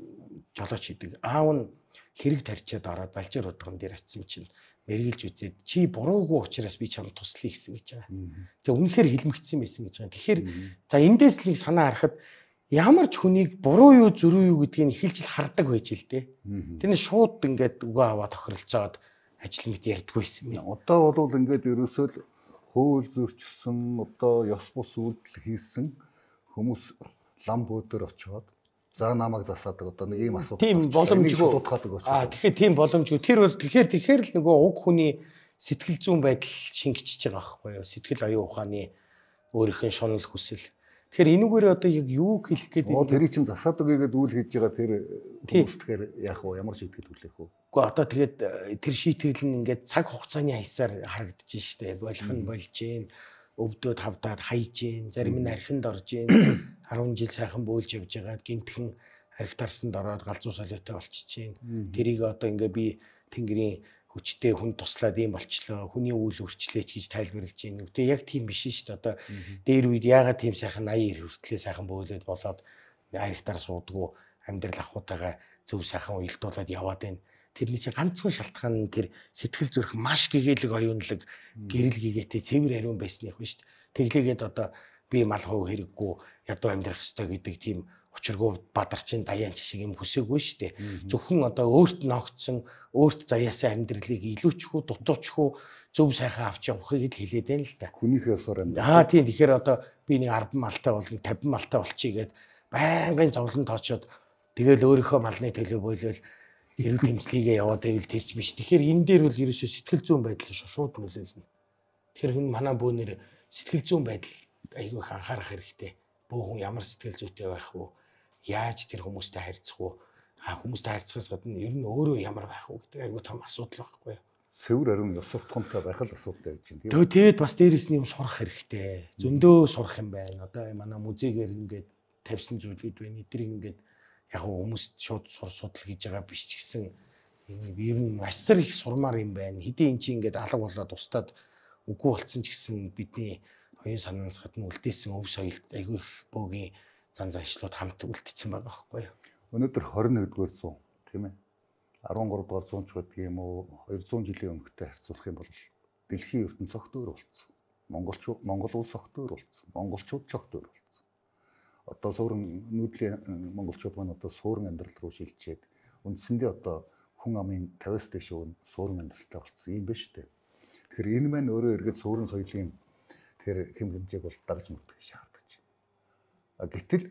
Жолооч хийдэг. Аав нь хэрэг тарьчаад ороод балжир удган дээр очисон чинь мэргэлж үзээд чи буруугүй учраас би чамд туслая гэсэн гэж байгаа. Тэгээ үнэхээр хэлмэгдсэн байсан гэж байгаа. Тэгэхээр за эндээс л нэг санаа харахад ямар ч хүнийг буруу юу зөрүү юу гэдгийг эхэлж хардаг байж л дээ. Тэрний шууд ингээд үгээ аваад тохиролцоод ажил мэт ярьдгүй байсан юм. Одоо бол ингээд ерөөсөө л хууль зөрчсөн, одоо ёс бус үйлдэл хийсэн хүмүүс лам бөөдөр очиод за намайг засаадаг одоо нэг ийм асуудал. Тийм боломжгүй. Тэгэхээр тийм боломжгүй. Тэр бол тэгэхээр л нөгөө уг хүний сэтгэл зүйн байдал шингэчихэж байгаа байхгүй юу? Сэтгэл оюун ухааны өөрийнх нь шунал хүсэл. Тэгэхээр энүүгээр одоо яг юу хэлэх гээд байна? Тэр чинь засаадаг гэдэг үйл хийж байгаа тэр хүмүүс тэгэхээр яах вэ? Ямар шийтгэл хүлээх вэ? Гэхдээ одоо тэгээд тэр шийтгэл нь ингээд цаг хугацааны хаясаар харагдаж штэ. Болох нь болж гин, өвдөөд хавдаад хайж гин, зарим нь архинд орж гин, 10 жил сайхан бөөлж явж байгаад гинтхэн архитарсанд ороод галзуу солиотой болчихж гин. Тэрийг одоо ингээд би тэнгэрийн хүчтэй хүн туслаад ийм болчлоо. Хүний үйл үрчлээч гэж тайлбарлаж байна. Гэтэ яг тийм биш шүү дээ. Одоо дээр үед яагаад тийм сайхан 80 хүртлээ сайхан бөөлөд болоод архитар суудгүй амьдрал ахуйтайгаа зөв сайхан уялдуулаад яваад байна. Тэрний чинь ганцхан шалтгаан нь тэр сэтгэл зүрх маш гэгээлэг оюунлаг гэрэл гэгээтэй цэвэр ариун байсных ба шүү дээ. Тэглээгээд одоо би мал хов хэрэггүй ядуу амьдрах ёстой гэдэг тийм учиргүй бадарчин даяан шиг юм хүсээгүй шүү дээ. Зөвхөн одоо өөрт ногдсон өөрт заяасан амьдралыг илүүчхүү дутуучхүү зөв сайхан авч явахыг л хэлээд байна л да. Хүнийхээ ёсоор амьдрал. Тийм тэгэхээр одоо би нэг 10 малтай болно 50 малтай болчихъя гэд байнгын зовлон тоочоод тэгэл өөрийнхөө малны төлөө бойлол эрүүл тэмцлийгээ яваад байвал тэрч биш. Тэгэхээр энэ дээр бол ерөөсөө сэтгэл зүйн байдал шууд нөлөөлнө. Тэгэхээр хүн манай бөөнөр сэтгэл зүйн байдал айгүй их анхаарах хэрэгтэй. Бөө хүн ямар сэтгэл зүйтэй байх вэ? Яаж тэр хүмүүстэй харьцах вэ? Хүмүүстэй харьцахаас гадна ер нь өөрөө ямар байх вэ гэдэг айгүй том асуудал байхгүй юу? Цэвэр ариун ёс суртахуунтай байх л асуудал байж байна. Тэгээд бас дээрэс нь юм сурах хэрэгтэй. Зөндөө сурах юм байна. Одоо манай музейгээр ингээд тавьсан зүйлүүд байна. Эдрийг ингээд яг хүмүүс шууд судал хийж байгаа биш ч гэсэн Ер нь асар их сурмаар юм байна. Хэдий эн чинь ингээд алга болоод устдаад үгүй болцсон ч гэсэн бидний оюун санаанаас гадна үлдээсэн өв соёлд айгүй их бөөгийн зан заншлууд хамт үлдсэн байгаа байхгүй юу? Өнөөдөр 21-р зуун тийм ээ. 13-р зуун ч гэдэг юм уу 200 жилийн өмнөхтэй харьцуулах юм бол дэлхийн ертөнц огт өөр болсон. Монгол улс огт өөр болсон. Монголчууд ч огт өөр болсон. Одоо суурин нүүдлийн монголчууд маань одоо суурин амьдрал руу шилжээд үндсэндээ одоо хүн амын 50-аас дээш өвн суурин амьдралтай болсон юм байна шүү дээ. Тэгэхээр энэ маань өөрөө эргээд суурин соёлын тэр хэм хэмжээг бол дагж мөрдөх шаардаж байна. Гэтэл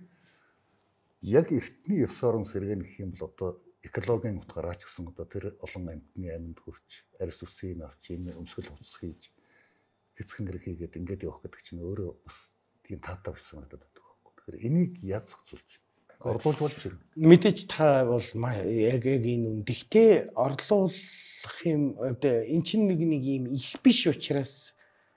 яг эртний ёс орон сэргээн гэх юм бол одоо экологийн утгаараа ч гэсэн одоо тэр олон амьтны амьд хүрч арьс үсгийн авч энэ өмсгөл хувцас хийж хэцхэн гэр хийгээд ингээд явах гэдэг чинь өөрөө бас тийм таатай биш санагдаад байдаг байхгүй. Тэгэхээр энийг яаж зохицуулж орлуулж болж байна. Мэдээж та бол яг энэ үндэгтэй орлуулах юм одоо эн чинь нэг юм их биш учраас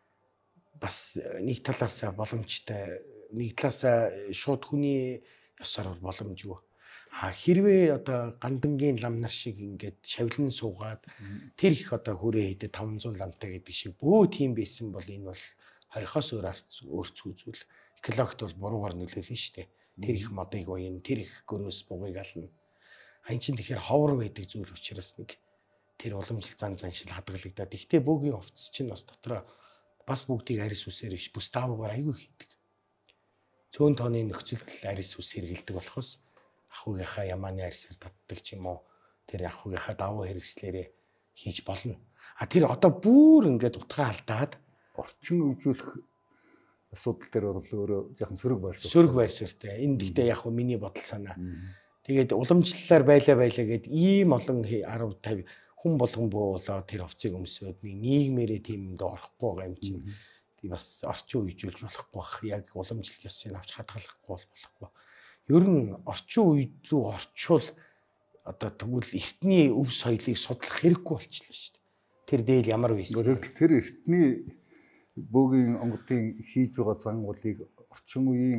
бас нэг талаасаа боломжтой, нэг талаасаа шууд хүний ёсоор боломжгүй. Хэрвээ одоо гандангийн лам нар шиг ингээд шавлан суугаад тэр их одоо хүрээ хэдэ 500 ламтай гэдэг шиг бөө тийм байсан бол энэ бол хорихоос өөрцгүй зүйл. Экологт бол буруугаар нөлөөлнө шүү дээ. Тэр их модыг уян, тэр их гөрөөс бугыг ална. Ань чинь тэгэхээр ховор байдаг зүйл учраас нэг тэр уламжлал зан заншил хадгалагдаад. Гэхдээ бөөгийн хувцас чинь бас дотроо бас бүгдийг арьс үсээр биш бүс даавуугаар айгүй хийдэг. Цөөн тооны нөхцөлд арьс үс хэргэлдэг болохоос ахуйгийнхаа ямааны арьсаар татдаг ч юм уу тэр ахуйгийнхаа давуу хэрэгслээрээ хийж болно. Тэр одоо бүр ингээд утгаа алдаад орчин үеижүүлэх асуудал дээр бол өөрөө яхан сөрөг байршаа. Сөрөг байршаартай. Энэ гэхдээ яг хөө миний бодол санаа. Тэгээд уламжлалаар байлаа гэд ийм олон 10 50 хүн болгон буулаа тэр хувцсыг өмсөд нийгмээрээ тийм юмд орохгүй байгаа юм чинь. Тий бас орчин үеижүүлж болохгүй бах. Яг уламжлалт ёсыг авч хадгалахгүй болохгүй. Ер нь орчин үед рүү орчвол одоо тэгвэл эртний өв соёлыг судлах хэрэггүй болчихлоо шүү дээ. Тэр дээл ямар байсан. Тэр эртний бөөгийн онгодын хийж байгаа зангуулыг орчин үеийн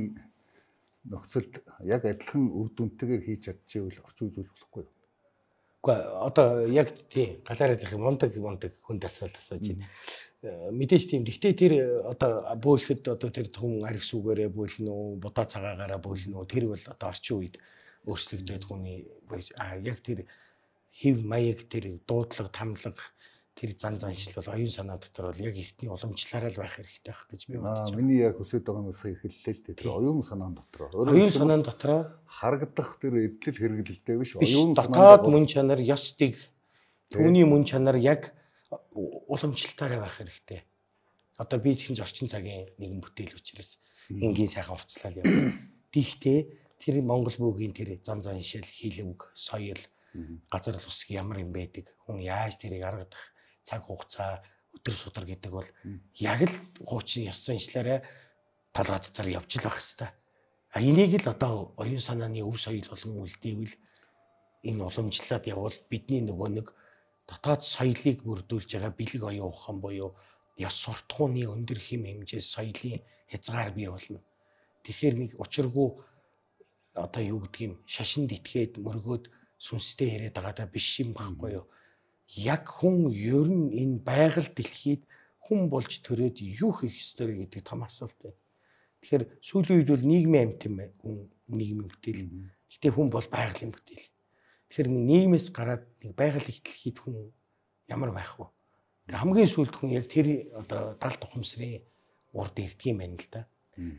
нөхцөлд яг адилхан үр дүнтэйгээр хийж чадчихвэл орчин үеижүүлж болохгүй юу? Гэхдээ одоо яг тий галаараад их мундаг хүнд асуулт асууж байна. Мэдээж тийм. Гэхдээ тэр одоо бөөлөхөд одоо тэр хүн арх сүгээрээ бөөлнө үү, будаа цагаагаараа бөөлнө үү? Тэр бол одоо орчин үед өөрчлөгдөд хүний яг тэр хэв маяг тэр дуудлага, тамлага тэр зан заншил бол оюун санаа дотор бол яг эртний уламжлалаараа л байх хэрэгтэй байх гэж би бодож байна. Миний яг хүсэж байгаа юмсаа хэллээ л дээ. Тэр оюун санаан дотор. Оюун санаан дотор харагдах тэр эдлэл хэрэглэлтэй биш. Оюун дотоод мөн чанар, ёстыг түүний мөн чанар яг уламжлалтаараа байх хэрэгтэй. Одоо би ч гэсэн орчин цагийн нэгэн бүтээл учраас энгийн сайхан хувцлал явна. Тиймээ тэр Монгол бөөгийн тэр зан заншил, хэлвэг, соёл, газар ус ямар юм байдаг, хүн яаж тэрийг аргадах, цаг хугацаа, өдөр судар гэдэг бол яг л хуучин ёс заншлаараа талгаа дотор явж л байх хэвээр. Энийг л одоо оюун санааны өв соёл болгон үлдээвэл энэ уламжлалаад явбал бидний нөгөө нэг дотоод соёлыг бүрдүүлж байгаа бэлэг оюун ухаан буюу ёс суртахууны өндөр хэм хэмжээ соёлын хязгаар бий болно. Тэгэхээр нэг учиргүй одоо юу гэдэг юм шашинд итгээд мөргөөд сүнстэй яриад байгаадаа биш юм байхгүй юу? Яг хүн ер нь энэ байгаль дэлхийд хүн болж төрөөд юу хийх ёстой вэ гэдэг том асуулт байна. Тэгэхээр сүүлийн үед бол нийгмийн амьт юм байна. Хүн нийгмийн бүтээл. Гэтэ хүн бол байгалийн бүтээл. Тэгэхээр нийгмээс гараад нэг байгаль их дэлхийд хүн ямар байх вэ? Тэг хамгийн сүүлд хүн яг тэр одоо далд ухамсарын урд ирдэг юм байна л да.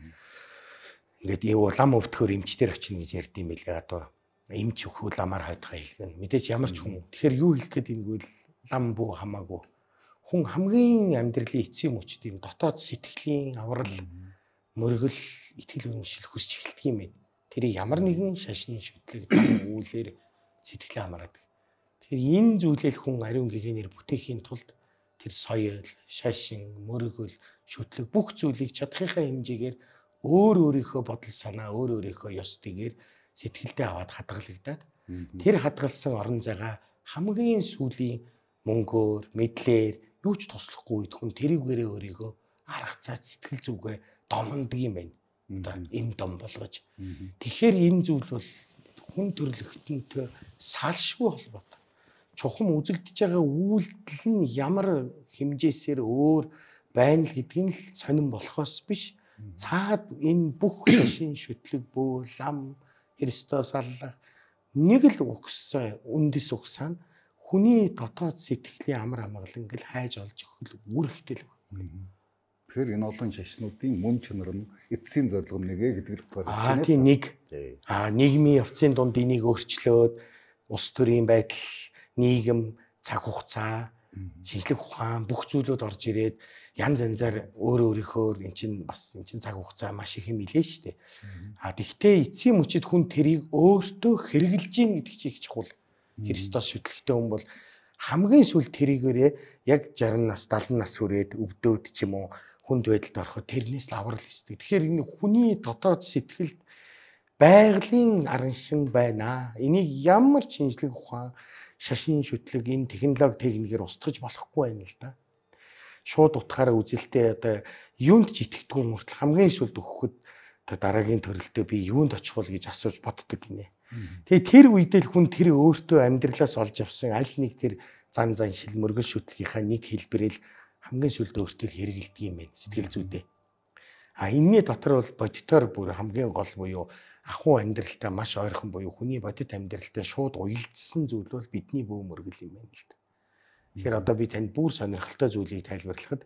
Ингээд лам өвтгөр эмчтэр очино гэж ярьд юм байлээ гадуур. Эмч өхөө ламаар хайтгаа хэлгэн. Мэдээж ямар ч хүн. Тэгэхээр юу хэлэх гээд ингэвэл лам бүү хамаагүй. Хүн хамгийн амьдралын эцсийн мөчд юм дотоод сэтгэлийн аврал мөргөл итгэл үнэмшил хүсч эхэлдэг юм байна. Тэрийг ямар нэгэн шашин шүтлэг зам үйлээр сэтгэлээ хамаардаг. Тэгэхээр энэ зүйлэл хүн ариун гэгээнээр бүтээхийн тулд тэр соёл, шашин, мөргөл, шүтлэг бүх зүйлийг чадхынхаа хэмжээгээр өөрийнхөө бодол санаа, өөрийнхөө ёс тэгээр сэтгэлдээ аваад хадгалагдаад тэр хадгалсан орон зайгаа хамгийн сүүлийн мөнгөөр, мэдлэр юу ч туслахгүй үед хүн тэрүүгээрээ өөрийгөө арга цаад сэтгэл зүгээ домондог юм байна. Одоо эм дом болгож. Тэгэхээр энэ зүйл бол хүн төрлөختөнтэй салшгүй холбоотой. чухам үзэгдэж байгаа үйлдэл нь ямар хэмжээсээр өөр байна л гэдгийг л сонирн болохоос биш. Цаад энэ бүх шашин шүтлэг бүү лам Христос аллах нэг л угсаа үндэс угсаа нь хүний дотоод сэтгэлийн амар амгалан гэл хайж олж өгөх үүрэгтэй л байна. Тэгэхээр энэ олон шашнуудын мөн чанар нь эцсийн зорилго нэгэ гэдэг л байна. Тийм нэг. Нийгмийн явцын дунд энийг өөрчлөөд улс төрийн байдал, нийгэм, цаг хугацаа, шинжлэх ухаан бүх зүйлүүд орж ирээд янз янзаар өөрийнхөө эн чин цаг хугацаа маш их юм илээ шүү дээ. Тэгтээ эцсийн мөчид хүн тэрийг өөртөө хэрэгжилж гин гэдэг чинь их чухал. Христос шүтлэгтэй хүн бол хамгийн сүүл тэрийгээрээ яг 60 нас 70 нас хүрээд өвдөөд ч юм уу хүнд байдалд ороход тэрнээс л аврал хийдэг. Тэгэхээр энэ хүний дотоод сэтгэлд байгалийн араншин байна. Энийг ямар ч шинжлэх ухаан, шашин шүтлэг энэ технологи техникээр устгаж болохгүй байна л да. Шууд утгаараа үзэлтэй одоо юунд ч итгэдэггүй мөртл хамгийн сүүлд өгөхөд дараагийн төрөлтөө би юунд очих вэ гэж асууж боддог гинэ. Тэгээ тэр үедээ л хүн тэр өөртөө амьдралаас олж авсан аль нэг тэр зан заншил мөргөл шүтлгийнхаа нэг хэлбэрэл хамгийн сүүлд өөртөө хэрэгэлдэг юм байна сэтгэл зүйдээ. Энэний дотор бол бодитоор бүр хамгийн гол буюу ахуй амьдралтай маш ойрхон буюу хүний бодит амьдралтай шууд уялдсан зүйл бол бидний бүү мөргөл юм байна л да. Тэгэхээр одоо би танд бүр сонирхолтой зүйлийг тайлбарлахад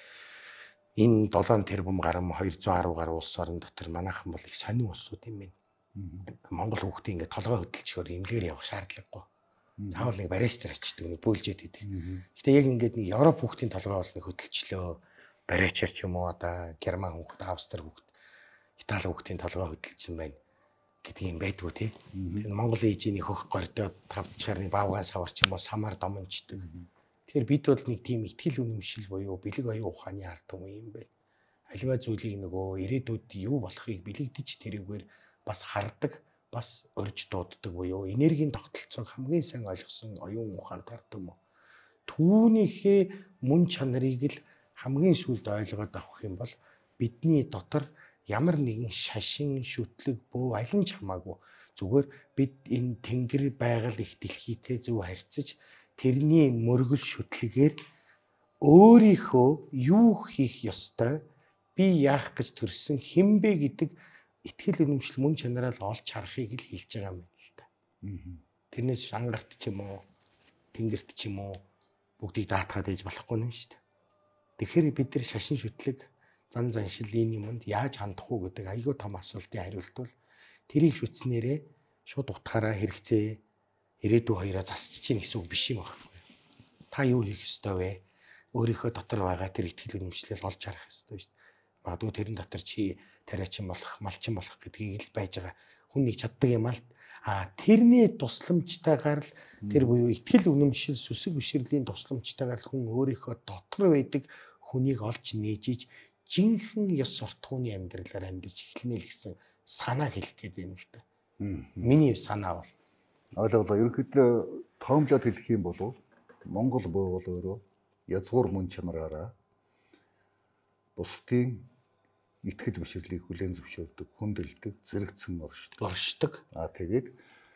энэ 7 тэрбум гаруй 210 гаруй улс орн дотор манайхан бол их сонин улсууд юм байна. Монгол хүүхдээ ингээд толгой хөдөлчихөөр эмнэлгээр явах шаардлагагүй. Заавал нэг барьяастер очдөг нэг бөөлжээд идэг. Гэтэ яг ингээд нэг Европ хүүхдийн толгой бол нэг хөдөлчлөө барьяачаар ч юм уу одоо герман хүүхд, австри хүүхд, итали хүүхдийн толгой хөдөлсөн байна гэдэг юм байдгүй тий. Тэгэхээр Монгол ээжийн хөх гордоод тавчаар нэг баавган савар ч юм уу самар домончдөг. Тэгэхээр бид бол нэг тийм ихтгэл үнэмшил буюу бэлэг оюун ухааны ард түмэн юм байна. Аливаа зүйлийг нөгөө ирээдүйд юу болохыг бэлэгдэж тэрүүгээр бас хардаг, бас орж дууддаг буюу энергийн тогтолцоог хамгийн сайн ойлгосон оюун ухаантай ард түмэн. Түүнийхээ мөн чанарыг л хамгийн сүүлд ойлгоод авах юм бол бидний дотор ямар нэгэн шашин шүтлэг бөө аль нь ч хамаагүй зүгээр бид энэ тэнгэр байгаль их дэлхийтэй зөв харьцаж тэрний мөргөл шүтлэгээр өөрийнхөө юу хийх ёстой би яах гэж төрсөн хинбэ гэдэг итгэл үнэмшил мөн чанараа л олж харахыг л хэлж байгаа юм л та. Тэрнээс ангарт ч юм уу тэнгэрт ч юм уу бүгдийг даатгаад ээж болохгүй юм шүү дээ. Тэгэхээр бид нар шашин шүтлэг зан заншилын юмд яаж хандах уу гэдэг айгүй том асуултын хариулт бол тэрийг шүтснээрээ шууд утгаараа хэрэгцээ ирээдүй хоёроо засчих чинь гэсэн үг биш юм байна. Та юу хийх ёстой вэ? Өөрийнхөө дотор байгаа тэр итгэл үнэмшлэл олж харах ёстой шүү дээ. Магадгүй тэрэн дотор чи тариачин болох, малчин болох гэдгийг л байж байгаа. Хүн нэг чаддаг юм аа л. Тэрний тусламжтайгаар л тэр буюу итгэл үнэмшил сүсэг бишрэлийн тусламжтайгаар л хүн өөрийнхөө дотор байдаг хүнийг олж нээжиж жинхэнэ ёс суртахууны амьдралаар амьдарч эхлэнэ л гэсэн санааг хэлэх гээд байна л да. Миний санаа бол ойлголоо. Ерөнхийдөө тоомлоод хэлэх юм бол Монгол бөө бол өөрөө язгуур мөн чанараараа бусдын итгэл бишрлийг хүлээн зөвшөөрдөг, хүндэлдэг, зэрэгцэн оршдог. Тэгээд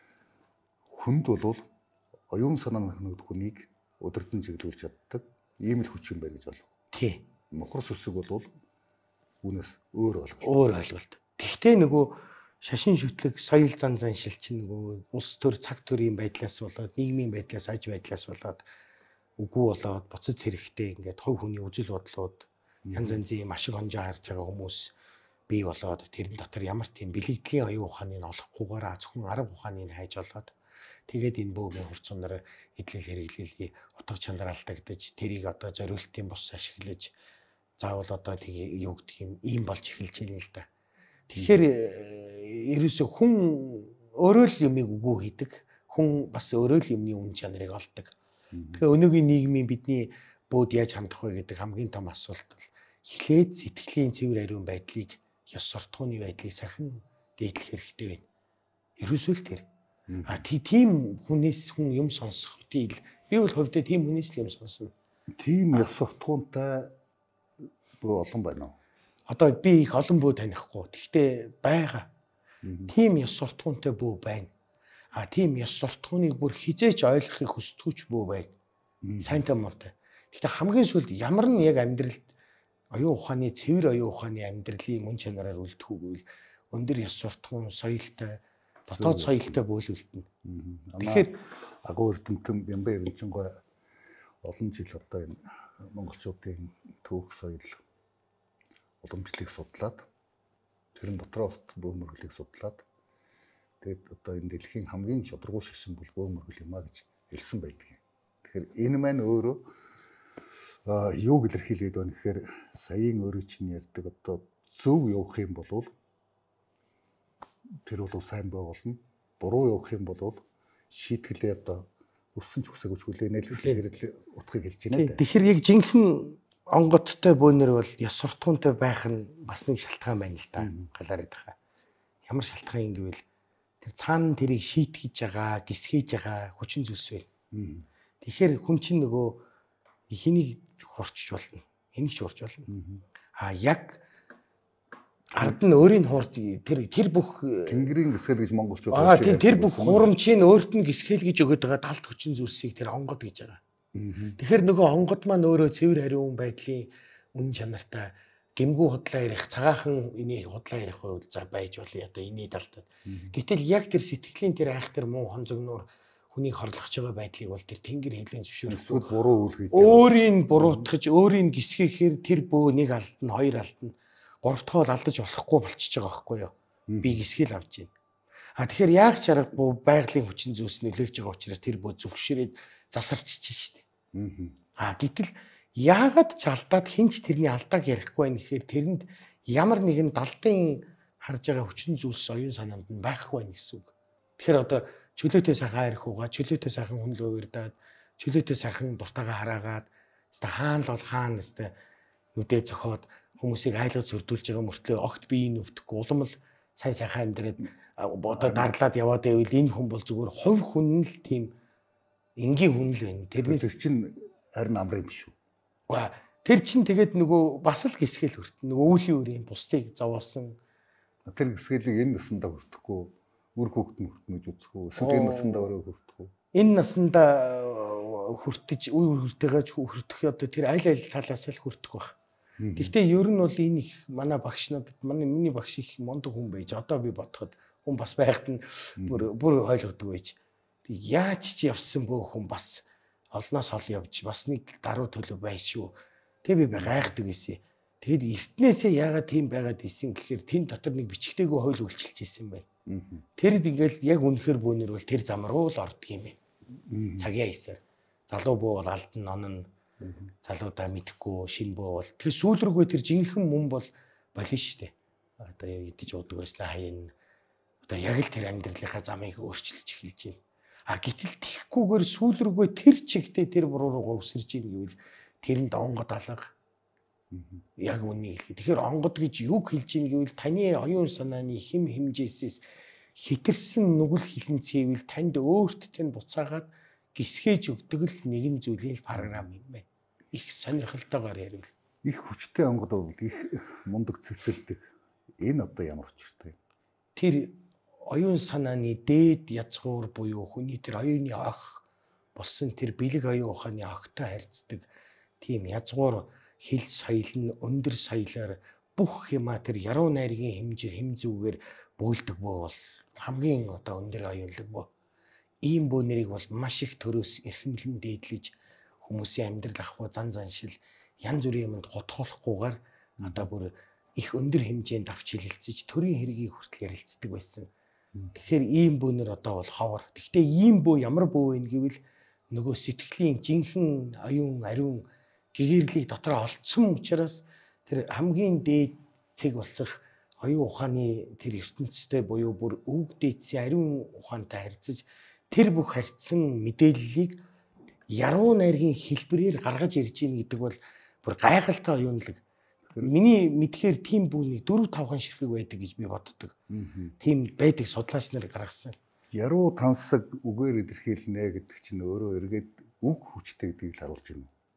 хүнд бол оюун санаа нөхнөд хүнийг удирдан чиглүүлж чаддаг ийм л хүчин байна гэж болов. Тий. Мохор сүсэг бол үүнээс өөр ойлголт. Тэгтээ нөгөө шашин шүтлэг соёл зан заншил чинь нөгөө улс төр цаг төрийн байдлаас болоод нийгмийн байдлаас аж байдлаас болоод үгүй болоод буцаж хэрэгтэй ингээд хувь хүний үзэл бодлууд янз янзын машиг хонжоо харж байгаа хүмүүс бий болоод тэрэн дотор ямар тийм бэлэгдлийн оюун ухааныг олохгүйгээр зөвхөн арга ухааныг хайж олоод тэгээд энэ бөөгийн хурцнаар эдлэл хэрэглэлий утга чанар алдагдаж тэрийг одоо зориултын бус ашиглаж заавал одоо тийг юу гэх юм ийм болж эхэлж байна л да. Тэгэхээр ерөөсөө хүн өөрөө л юмыг үгүй хийдэг. Хүн бас өөрөө л юмны үн чанарыг олдог. Тэгэхээр өнөөгийн нийгмийн бидний бөөд яаж хандах вэ гэдэг хамгийн том асуулт бол эхлээд сэтгэлийн цэвэр ариун байдлыг ёс суртахууны байдлыг сахин дээдлэх хэрэгтэй байна. Ерөөсөө л тэр. Тийм хүнээс хүн юм сонсох үедээ би бол хувьдаа тийм хүнээс л юм сонсно. Тийм ёс суртахуунтай бөө олон байна уу? Одоо би их олон бөө танихгүй. Гэхдээ байгаа. Тийм ёс суртахуунтай бөө байна. Тийм ёс суртахууныг бүр хизээч ойлгохыг хүсдэггүй бөө байна. Сайнтай муутай. Гэхдээ хамгийн сүүлд ямар нь яг амьдралд оюун ухааны цэвэр оюун ухааны амьдралын мөн чанараар үлдэхүүгүйл өндөр ёс суртахуун соёлтой дотоод соёлтой бүлгэлтэн. Тэгэхээр агуу эрдэмтэн Бямбай Эрдэнэчингой олон жил одоо энэ монголчуудын түүх соёл уламжлалыг судлаад тэрэн дотроос бөөмөрглийг судлаад тэгээд одоо энэ дэлхийн хамгийн шударгуй шашин бол бөөмөргөл юм а гэж хэлсэн байдаг. Тэгэхээр энэ маань өөрөө юу илэрхийлээд байна гэхээр саяын өөрөө чинь ярьдаг одоо зөв явах юм бол тэр бол сайн бай болно. Буруу явах юм бол шийтгэлээ одоо өссөн ч үсэг хүлээ нэлээсээ хэрэглээ утгыг хэлж байна. Тэгэхээр яг жинхэнэ онгодтой бөөнөр бол ёс суртахуунтай байх нь бас нэг шалтгаан байна л да. Галаар идэх. Ямар шалтгаан юм гэвэл тэр цаана тэрийг шийтгэж байгаа, гисгээж байгаа хүчин зүйлс байна. Тэгэхээр хүн чинь нөгөө хэнийг хурчж болно. Энийг ч хурж болно. Яг ард нь өөрийн хуурж тэр бүх тэнгэрийн гисгэл гэж монголчууд тэр бүх хурамчийг өөрт нь гисгэл гэж өгöd байгаа далд хүчин зүйлсийг тэр онгод гэж байгаа. Тэгэхээр нөгөө онгод маань өөрөө цэвэр хариун байдлын үнэн чанартай гэмгүү худлаа ярих, цагаахан энийг худлаа ярих үед за байж болно одоо энийг далдаад. Гэтэл яг тэр сэтгэлийн тэр айх тэр муу хонзогноор хүнийг хорлохж байгаа байдлыг бол тэр тэнгэр хэлэн зөвшөөрөхгүй буруу үйл хийж өөрийн буруутгаж өөрийн гисгэхээр тэр бөө нэг алдна, хоёр алдна, гурав дахь бол алдаж болохгүй болчихж байгаа байхгүй юу? Би гисгэл авч байна. Тэгэхээр яг чаргагүй байгалийн хүчин зүйлс нөлөөлж байгаа учраас тэр бөө зөвшөөрөөд засарчиж штеп. Гэтэл яагаад ч алдаад хинч тэрний алдааг ярихгүй байх гэхээр тэрэнд ямар нэгэн далдын харж байгаа хүчин зүйлс оюун санаанд нь байхгүй байх гэсэн үг. Тэгэхээр одоо чөлөөтэй сайхан арих угаа, чөлөөтэй сайхан хүн л уурдаад, чөлөөтэй сайхан дуртайгаа хараагаад, хэвээ хаан л бол хаан хэвээ нүдэ зохиод хүмүүсийг айлгаж зөрдүүлж байгаа мөртлөө огт бие нүвдэхгүй улам л сайн сайхан амьдраад бодоо дарлаад яваад байвал энэ хүн бол зүгээр хувь хүн л тийм энгийн хүн л байна. Тэрнээс чинь харин амар юм шүү. Тэр чинь тэгээд нөгөө бас л гисгэл хүртэн. Нөгөө өвлийн үрийн бусдыг зовоосон. Тэр гисгэлийг энэ насандаа хүртэхгүй, үр хөвгт нь хүртнэ гэж үзэхгүй. Эсвэл энэ насандаа өөрөө хүртэхгүй. Энэ насандаа хүртэж үр хүртэйгэж хүртэх одоо тэр аль талаас л хүртэх байх. Гэхдээ ер нь бол энэ их манай багш надад миний багш их мондөг хүн байж одоо би бодоход хүн бас байхад нь бүр ойлгодог байж. Яаж ч явсан бөө хүн бас олноос ол явж бас нэг даруй төлөв байж шүү. Тэгээ би гайхдаг байсан. Тэгэд эртнээсээ яагаад тийм байгаад исэн гэхээр тэн дотор нэг бичгтэйгөө хууль үйлчилж исэн байна. Тэрд ингээл яг үнэхэр бөөнөр бол тэр зам руу л ордог юм байна. Цагийн хэсээр. Залуу бөө бол алдан онно залуудаа мэдхгүй шин бөө бол тэгээ сүүл рүүгээ тэр жинхэнэ мөн бол болно штэ. Одоо идэж уудаг байснаа хаяа. Одоо яг л тэр амьдралынхаа замыг өөрчилж эхэлж байна. Гэтэл тийхгүйгээр сүүл рүүгээ тэр чигтээ тэр буруу руугаа өсөрж ийн гэвэл тэрэнд онгод алга. Яг үнийг хэлээ. Тэгэхээр онгод гэж юг хэлж ийн гэвэл таны оюун санааны хэм хэмжээсээс хитэрсэн нүгэл хилэн цэвэл танд өөрт тань буцаагаад гисгээж өгдөг л нэгэн зүйлийн програм юм байна. Их сонирхолтойгоор ярил. Их хүчтэй онгод бол их мундаг цэцэлдэг. Энэ одоо ямар учиртай юм? Тэр оюун санааны дээд язгуур буюу хүний тэр оюуны ох болсон тэр бэлэг оюун ухааны огтой харьцдаг тийм язгуур хил соёл нь өндөр соёлоор бүх юма тэр яруу найргийн хэм зүгээр бөөлдөг бөө бол хамгийн одоо өндөр оюунлаг бөө. Ийм бөөнэрийг бол маш их төрөөс эрхэмлэн дээдлэж хүмүүсийн амьдрал ахуй зан заншил янз бүрийн юмд готхолохгүйгээр одоо бүр их өндөр хэмжээнд авч хэлэлцэж төрийн хэргийг хүртэл ярилцдаг байсан. Тэгэхээр ийм бөөнөр одоо бол ховор. Гэхдээ ийм бөө ямар бөө вэ гэвэл нөгөө сэтгэлийн жинхэнэ оюун ариун гэгэрлийг дотроо олцсон учраас тэр хамгийн дээд цэг болсох оюун ухааны тэр ертөнцтэй буюу бүр өвөг дээдсийн ариун ухаантай харьцаж тэр бүх харьцсан мэдээллийг яруу найргийн хэлбэрээр гаргаж ирж ийн гэдэг бол бүр гайхалтай оюунлаг. Миний мэдхээр тийм бүний 4-5 ширхэг байдаг гэж би боддог. Тийм байдаг судлаач нар гаргасан. Яруу тансаг үгээр илэрхийлнэ гэдэг чинь өөрөө эргээд үг хүчтэй гэдгийг харуулж байна.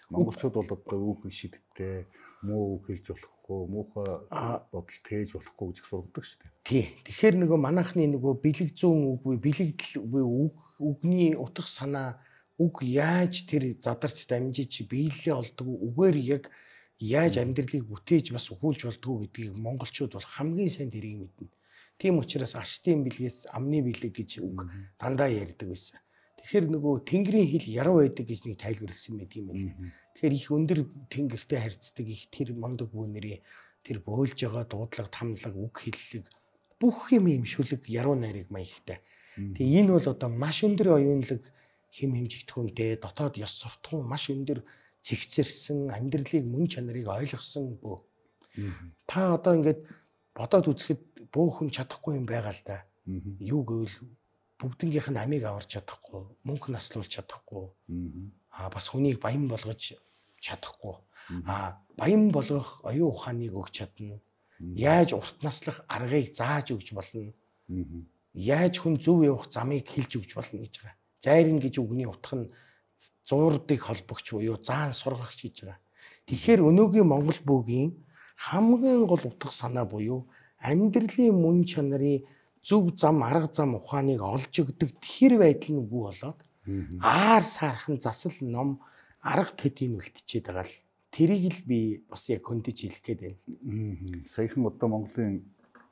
Монголчууд бол одоо үг шидтэй муу үг хэлж болохгүй, муухай бодол тээж болохгүй гэж сургадаг шүү дээ. Тий. Тэгэхээр нөгөө манайхны нөгөө бэлэг зүүн үг буй бэлэгдэл буй үгний утга санаа үг яаж тэр задарч дамжиж биелэлээ олдог үгээр яг яаж амьдралыг бүтээж бас өгүүлж болдгоо гэдгийг монголчууд бол хамгийн сайн тэрийг мэднэ. Тийм учраас ашдын бэлгээс амны бэлэг гэж үг дандаа ярьдаг байсан. Тэгэхээр нөгөө Тэнгэрийн хил яруу байдаг гэж нэг тайлбарласан байдаг юм байна. Тэгэхээр их өндөр тэнгэртэй харьцдаг их тэр мондөг бүнэрийн тэр бөөлж байгаа дуудлага, тамлаг, үг хэллэг бүх юм шүлэг яруу найраг маягтай. Тэгээ энэ бол одоо маш өндөр оюунлаг хэм хэмжигдэхүүнтэй дотоод ёс суртахуун маш өндөр цэгцэрсэн амьдралыг мөн чанарыг ойлгосон бөө. Та одоо ингээд бодоод үзэхэд бөө хүн чадахгүй юм байгаа л да. Юу гэвэл бүгднгийнх нь амийг аварч чадахгүй, мөнгө наслуулж чадахгүй. Бас хүнийг баян болгож чадахгүй. Баян болгох оюун ухааныг өгч чадна. Яаж урт наслах аргыг зааж өгч болно. Яаж хүн зөв явах замыг хэлж өгч болно гэж байгаа. Зайрын гэж үгний утга нь зуурдыг холбогч буюу заан сургагч гэж байгаа. Тэгэхээр өнөөгийн Монгол бөөгийн хамгийн гол утга санаа буюу амьдралын мөн чанарын зөв зам, арга зам ухааныг олж өгдөг тэр байдал нь үгүй болоод аар саархан засал ном арга төдийг үлдчихэд байгаа л тэрийг л би бас яг хөндөж хэлэх гээд байна. Саяхан одоо Монголын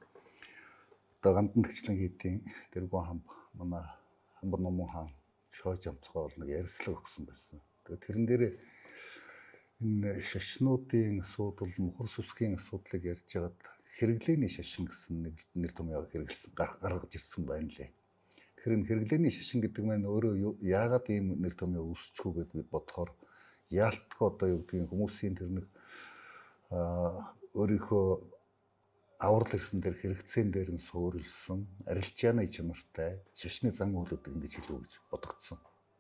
одоо гандан тгчлэн хийдийн тэргүүн хам манай Хамбар Номон хаан шойж амцгаа бол нэг ярьслаг өгсөн байсан. Тэгээ тэрэн дээр энэ шашнуудын асуудал, мухар сүсгийн асуудлыг ярьж байгаад хэрэглээний шашин гэсэн нэг нэр томьёог хэрэглэсэн гаргаж ирсэн байна лээ. Тэгэхээр энэ хэрэглээний шашин гэдэг маань өөрөө яагаад ийм нэр томьёо үүсчихв гэдээ бид бодохоор яалтгүй одоо юу гэдгийг хүмүүсийн тэр нэг өөрийнхөө аврал ирсэн дээр хэрэгцээн дээр нь суурилсан арилжааны чанартай шашны зан үйлүүд ингэж хэлүү гэж бодогдсон.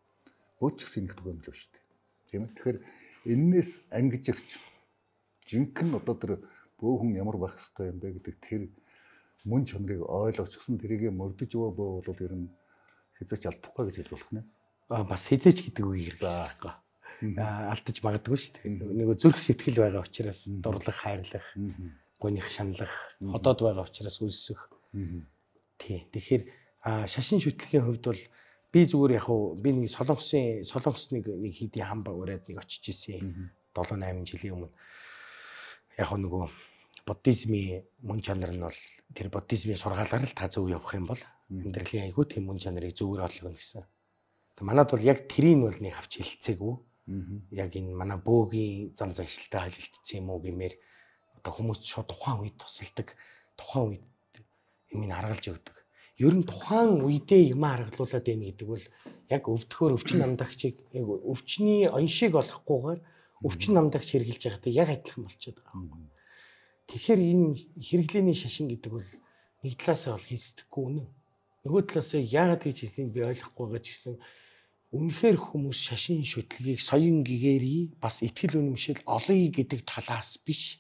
Бөөч гэсэн нэг түгээн л шүү дээ. Тийм ээ. Тэгэхээр энээс ангиж ирч жинхэнэ одоо тэр бөөхөн ямар байх ёстой юм бэ гэдэг тэр мөн чанарыг ойлгочихсон тэрийг мөрдөж өгөө бөө бол ер нь хязгаарч алдахгүй гэж хэлж болох нэ. Бас хязгаарч гэдэг үгийг хэрэглэж байгаа. Алдаж магадгүй шүү дээ. Нөгөө зүрх сэтгэл байгаа учраас дурлах, хайрлах, гуйных шаналх, хотод байгаа учраас үлсэх. Тий. Тэгэхээр шашин шүтлэгийн хувьд бол би зүгээр яг уу би нэг солонгосны нэг хийдийн хамбаа ураад нэг очиж ирсэн. 7-8 жилийн өмнө. Яг нөгөө буддизмын мөн чанар нь бол тэр буддизмын сургаалаар л та зөв явах юм бол амьдралын айгүй тийм мөн чанарыг зөвөр олгоно гэсэн. Тэг манад бол яг тэрийг бол нэг авч хэлцээгүй. Яг энэ манай бөөгийн зан заншилтай холилдсон юм уу гэмээр одоо хүмүүс шууд тухайн үед тусалдаг, тухайн үед юм харгалж өгдөг. Ер нь тухайн үедээ юм харгалуулад байна гэдэг бол яг өвдөхөөр өвчин намдагчийг яг өвчний оншиг олохгүйгээр өвчин намдагч хэрглэж байгаадаа яг адилхан болчиход байгаа. Тэгэхээр энэ хэрэглээний шашин гэдэг бол нэг талаасаа бол хийсдэггүй үнэн. Нөгөө талаасаа яагаад гэж хэлснийг би ойлгохгүй байгаа ч гэсэн үнэхээр хүмүүс шашин шүтлгийг соён гэгэрий бас итгэл үнэмшил олъё гэдэг талаас биш.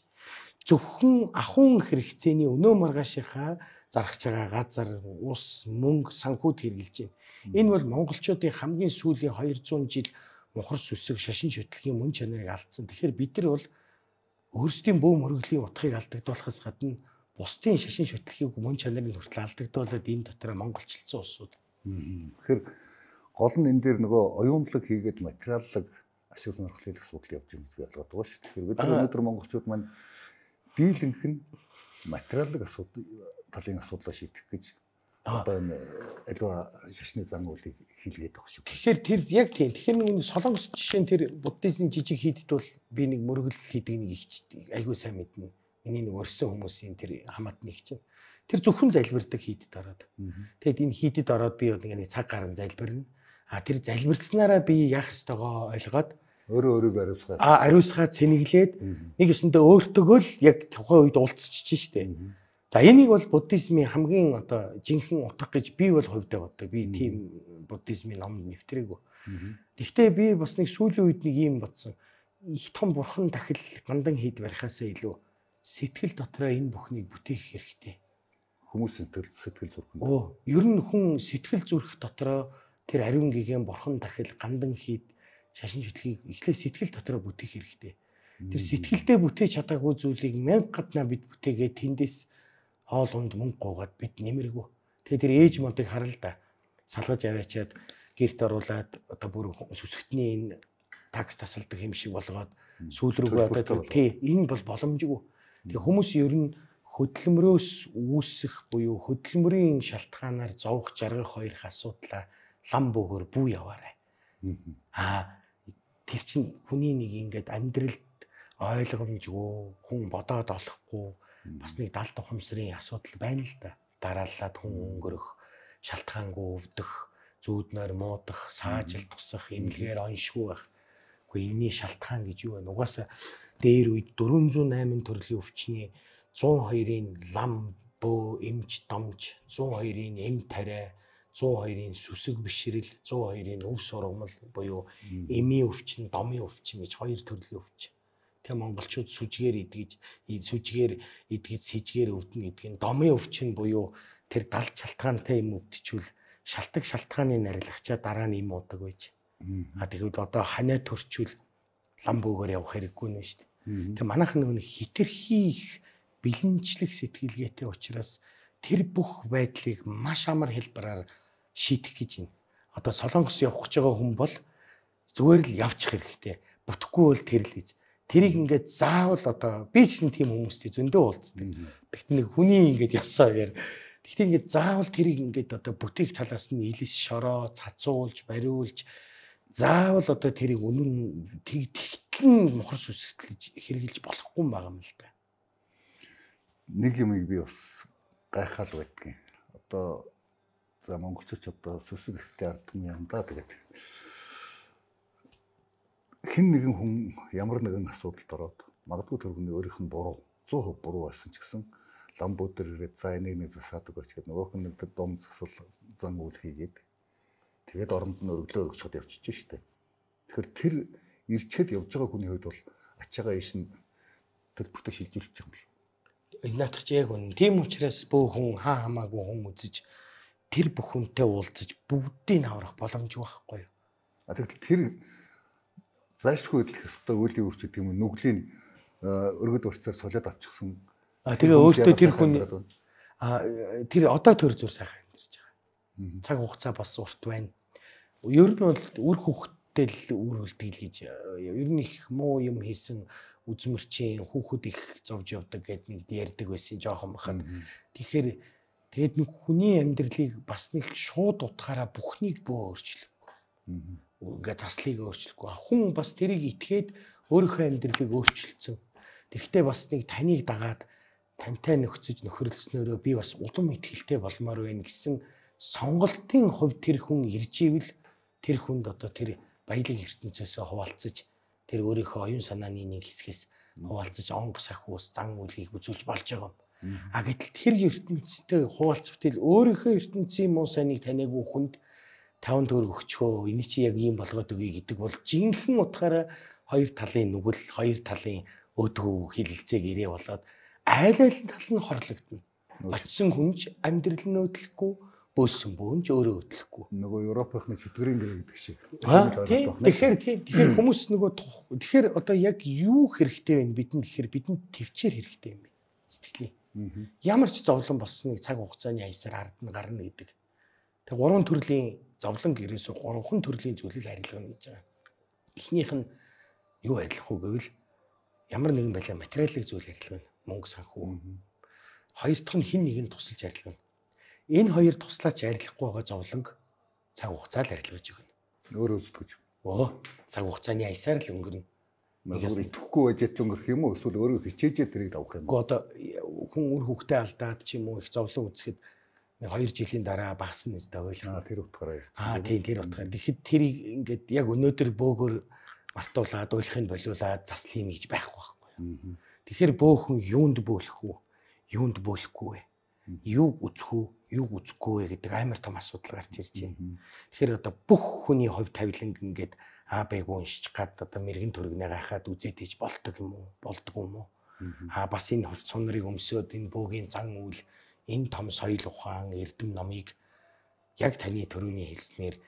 Зөвхөн ахуйн хэрэгцээний өнөө маргаашийнхаа зарах чагаа газар, ус, мөнгө, санхүүд хэрэгжилж байна. Энэ бол монголчуудын хамгийн сүүлийн 200 жил мухар сүсэг шашин шүтлгийн мөн чанарыг алдсан. Тэгэхээр бид нар бол өөрсдийн бөө мөрөглийн утгыг алдагдуулахаас гадна бусдын шашин шүтлгийг мөн чанарын хүртэл алдагдуулаад энэ дотор монголчилсан улсууд. Тэгэхээр гол нь энэ дээр нөгөө оюунлаг хийгээд материаллаг ашиг сонирхлын асуудал явж байгаа гэж би ойлгоод байгаа шүү. Тэгэхээр бид өнөөдөр монголчууд маань дийлэнх нь материаллаг талын асуудлаа шийдэх гэж одоо энэ аливаа шашны зан үйлийг хийлгээд байгаа шүү. Тэгэхээр тэр яг тийм. Тэгэхээр нэг солонгос жишээ нь тэр буддизм жижиг хийдэд бол би нэг мөргөл хийдэг нэг их айгүй сайн мэднэ. Миний нэг өрсөн хүмүүсийн тэр хамаатны их чинь. Тэр зөвхөн залбирдаг хийдэд ороод. Тэгэд энэ хийдэд ороод би бол нэг цаг гарan залбирна. Тэр залбирснараа би яах ёстойгоо ойлгоод өөрийгөө ариусгаад цэнэглээд нэг өсөндөө өөртөө л яг тухайн үед уулзчихж штэ. За энийг бол буддизмын хамгийн одоо жинхэнэ утга гэж би бол хувьдаа боддог. Би тийм буддизмын номд нэвтрээгүй. Гэхдээ би бас нэг сүүлийн үед нэг юм бодсон. Их том бурхан дахил гандан хийд барихаасаа илүү сэтгэл дотроо энэ бүхнийг бүтээх хэрэгтэй. Хүмүүсийн сэтгэл зүрх. Ер нь хүн сэтгэл зүрх дотроо тэр ариун гэгэн бурхан дахил гандан хийд шашин шүтлгийг эхлээ сэтгэл дотроо бүтээх хэрэгтэй. Тэр сэтгэлдээ бүтээж чадаагүй зүйлийг 1000 гаднаа бид бүтээгээд тэндээс хоол унд мөнгө гуугаад бид нэмэргүй. Тэгээ тэр ээж модыг хараа л да. Салгаж аваачаад гэрт оруулаад одоо бүр сүсгтний энэ такс тасалдаг юм шиг болгоод сүүл рүүгээ одоо тий энэ бол боломжгүй. Тэгээ хүмүүс ер нь хөдөлмөрөөс үүсэх буюу хөдөлмөрийн шалтгаанаар зовх жаргах хоёр их асуудлаа лам бөөгөр бүү яваарай. Тэр чинь хүний нэг ингээд амьдралд ойлгомжгүй хүн бодоод олохгүй бас нэг далд ухамсарын асуудал байна л да. Дарааллаад хүн өнгөрөх, шалтгаангүй өвдөх, зүүднээр муудах, саажил тусах, эмнэлгээр оншгүй байх. Гэхдээ энэний шалтгаан гэж юу вэ? Угаасаа дээр үед 408 төрлийн өвчний 102-ын лам, бөө, эмч, домж, 102-ын эм тариа, 102-ын сүсэг бишрэл, 102-ын өв сургамал буюу эмийн өвчин, домын өвчин гэж хоёр төрлийн өвчин. Тэгээ монголчууд сүжгээр идгэж сэжгээр өвдөн гэдэг нь домын өвчин буюу тэр далд шалтгаантай юм өвдчихвэл шалтгаан шалтгааны нарилгачаа дараа нь юм удаг байж. Тэгэхэд одоо ханаа төрчүүл лам бөөгөр явах хэрэггүй нэ шүү дээ. Тэгээ манайхан нөгөө хитрхи их бэлэнчлэх сэтгэлгээтэй учраас тэр бүх байдлыг маш амар хэлбэрээр шийдэх гэж байна. Одоо Солонгос явах гэж байгаа хүн бол зүгээр л явчих хэрэгтэй. Бүтэхгүй бол тэр л гэж. Тэрийг ингээд заавал одоо би ч гэсэн тийм хүмүүстэй зөндөө уулздаг. Тэгт нэг хүний ингээд яссаа гэхээр тэгтээ ингээд заавал тэрийг ингээд одоо бүтээх талаас нь илэс шороо цацуулж бариулж заавал одоо тэрийг үнэн тэгтлэн мохор сүсгэлж хэрэгжилж болохгүй юм байгаа юм л да. Нэг юмыг би бас гайхаад байдгийн. Одоо за монголчууд одоо сүсэг ихтэй ард түмэн юм да тэгээд хэн нэгэн хүн ямар нэгэн асуудалд ороод магадгүй тэр хүний өөрийнх нь буруу 100% буруу байсан ч гэсэн лам бөөдөр ирээд за энийг нэг засаадаг байж гээд нөгөөх нь нэг дом засал зан үйл хийгээд тэгээд оронд нь өргөлөө өргөчхөд явчихж штэ. Тэгэхээр тэр ирчээд явж байгаа хүний хувьд бол ачаагаа ийш нь төлбөртөө шилжүүлж байгаа юм шүү. Наадах чи яг үнэ. Тийм учраас бүх хүн хамаагүй хүн үзэж тэр бүх хүнтэй уулзаж бүгдийг аврах боломжгүй байхгүй юу? Тэгэхдээ тэр зайлшгүй хөдлөх ёстой үеийн үрч гэдэг юм нүглийн өргөд урцаар солиод авчихсан. Тэгээ өөртөө тэр хүн тэр одоо төр зүр сайхан амьдарч байгаа. Цаг хугацаа бас урт байна. Ер нь бол үр хөвгтөл үр үлдээл гэж ер нь их муу юм хийсэн үзмөрчийн хүүхэд их зовж явдаг гэд нэг ярьдаг байсан жоохон бахад. Тэгэхээр тэгээд нэг хүний амьдралыг бас нэг шууд утгаараа бүхнийг бөө өөрчлөхгүй. Ингээ заслыг өөрчлөхгүй. Хүн бас тэрийг итгээд өөрийнхөө амьдралыг өөрчилсөн. Тэгэхдээ бас нэг таныг дагаад тантай нөхцөж нөхөрлснөөрөө би бас улам итгэлтэй болмоор байна гэсэн сонголтын хувьд тэр хүн ирж ивэл тэр хүнд одоо тэр баялаг ертөнцөөс хуваалцаж тэр өөрийнхөө оюун санааны нэг хэсгээс хуваалцаж онго сахиус зан үйлийг үзүүлж болж байгаа юм. Гэтэл тэр ертөнцтэй хуваалцвал өөрийнхөө ертөнцийн муу сайныг таниагүй хүнд 5 төгрөг өгчхөө эний чи яг ийм болгоод өгье гэдэг бол жинхэнэ утгаараа хоёр талын нүгэл, хоёр талын өдгөө хилэлцээг ирээ болоод айл тал нь хорлогдно. Очсон хүнч амьдрал нь өдлөхгүй, бөөсөн бөөнж өөрөө өдлөхгүй. Нөгөө Европынхны чөтгөрийн гэрээ гэдэг шиг. Тэгэхээр хүмүүс нөгөө тэгэхээр одоо яг юу хэрэгтэй вэ бидэнд тэгэхээр бидэнд төвчээр хэрэгтэй юм байна. Сэтгэлийн. Ямар ч зовлон болсныг цаг хугацааны хаясаар ард нь гарна гэдэг. Тэг 3 төрлийн зовлон гэрээс 3 төрлийн зүйлийг арилгана гэж байгаа. Эхнийх нь юу арилгах вэ гэвэл ямар нэгэн байлаа материалын зүйл арилгана. Мөнгө санхүү. Хоёр дахь нь хин нэгэнд тусалж арилгана. Энэ хоёр туслаач арилгахгүй байгаа зовлонг цаг хугацаар арилгаж өгнө. Өөрөө зүтгэж. Цаг хугацааны хаясаар л өнгөрнө. Зүгээр итгэхгүй байж л өнгөрөх юм уу? Эсвэл өөрөө хичээжээ тэрийг авах юм уу? Одоо хүн үр хөвгтэй алдаад ч юм уу их зовлон үзэхэд 2 жилийн дараа багасна гэж ойлгоо. Тэр утгаараа. Тийм тэр утгаар. Тэгэхэд тэрийг ингээд яг өнөөдөр бөөгөр мартуулаад ойлгохыг болиулаад заслах гэж байхгүй байхгүй. Тэгэхээр бөөхөн юунд бөөлөх үү? Юунд бөөлөхгүй вэ? Юуг үзэх үү? Юуг үзэхгүй вэ гэдэг амар том асуудал гарч ирж байна. Тэгэхээр одоо бүх хүний хувь тавиланг ингээд Б-г уншиж гад одоо мэрэгэн төргнээ гайхаад үзээд иж болдог юм уу? Болдгоо юм уу? Бас энэ хувц сунрыг өмсөөд энэ бөөгийн зан үйл энэ том соёл ухаан эрдэм номыг яг таны төрөний хэлснээр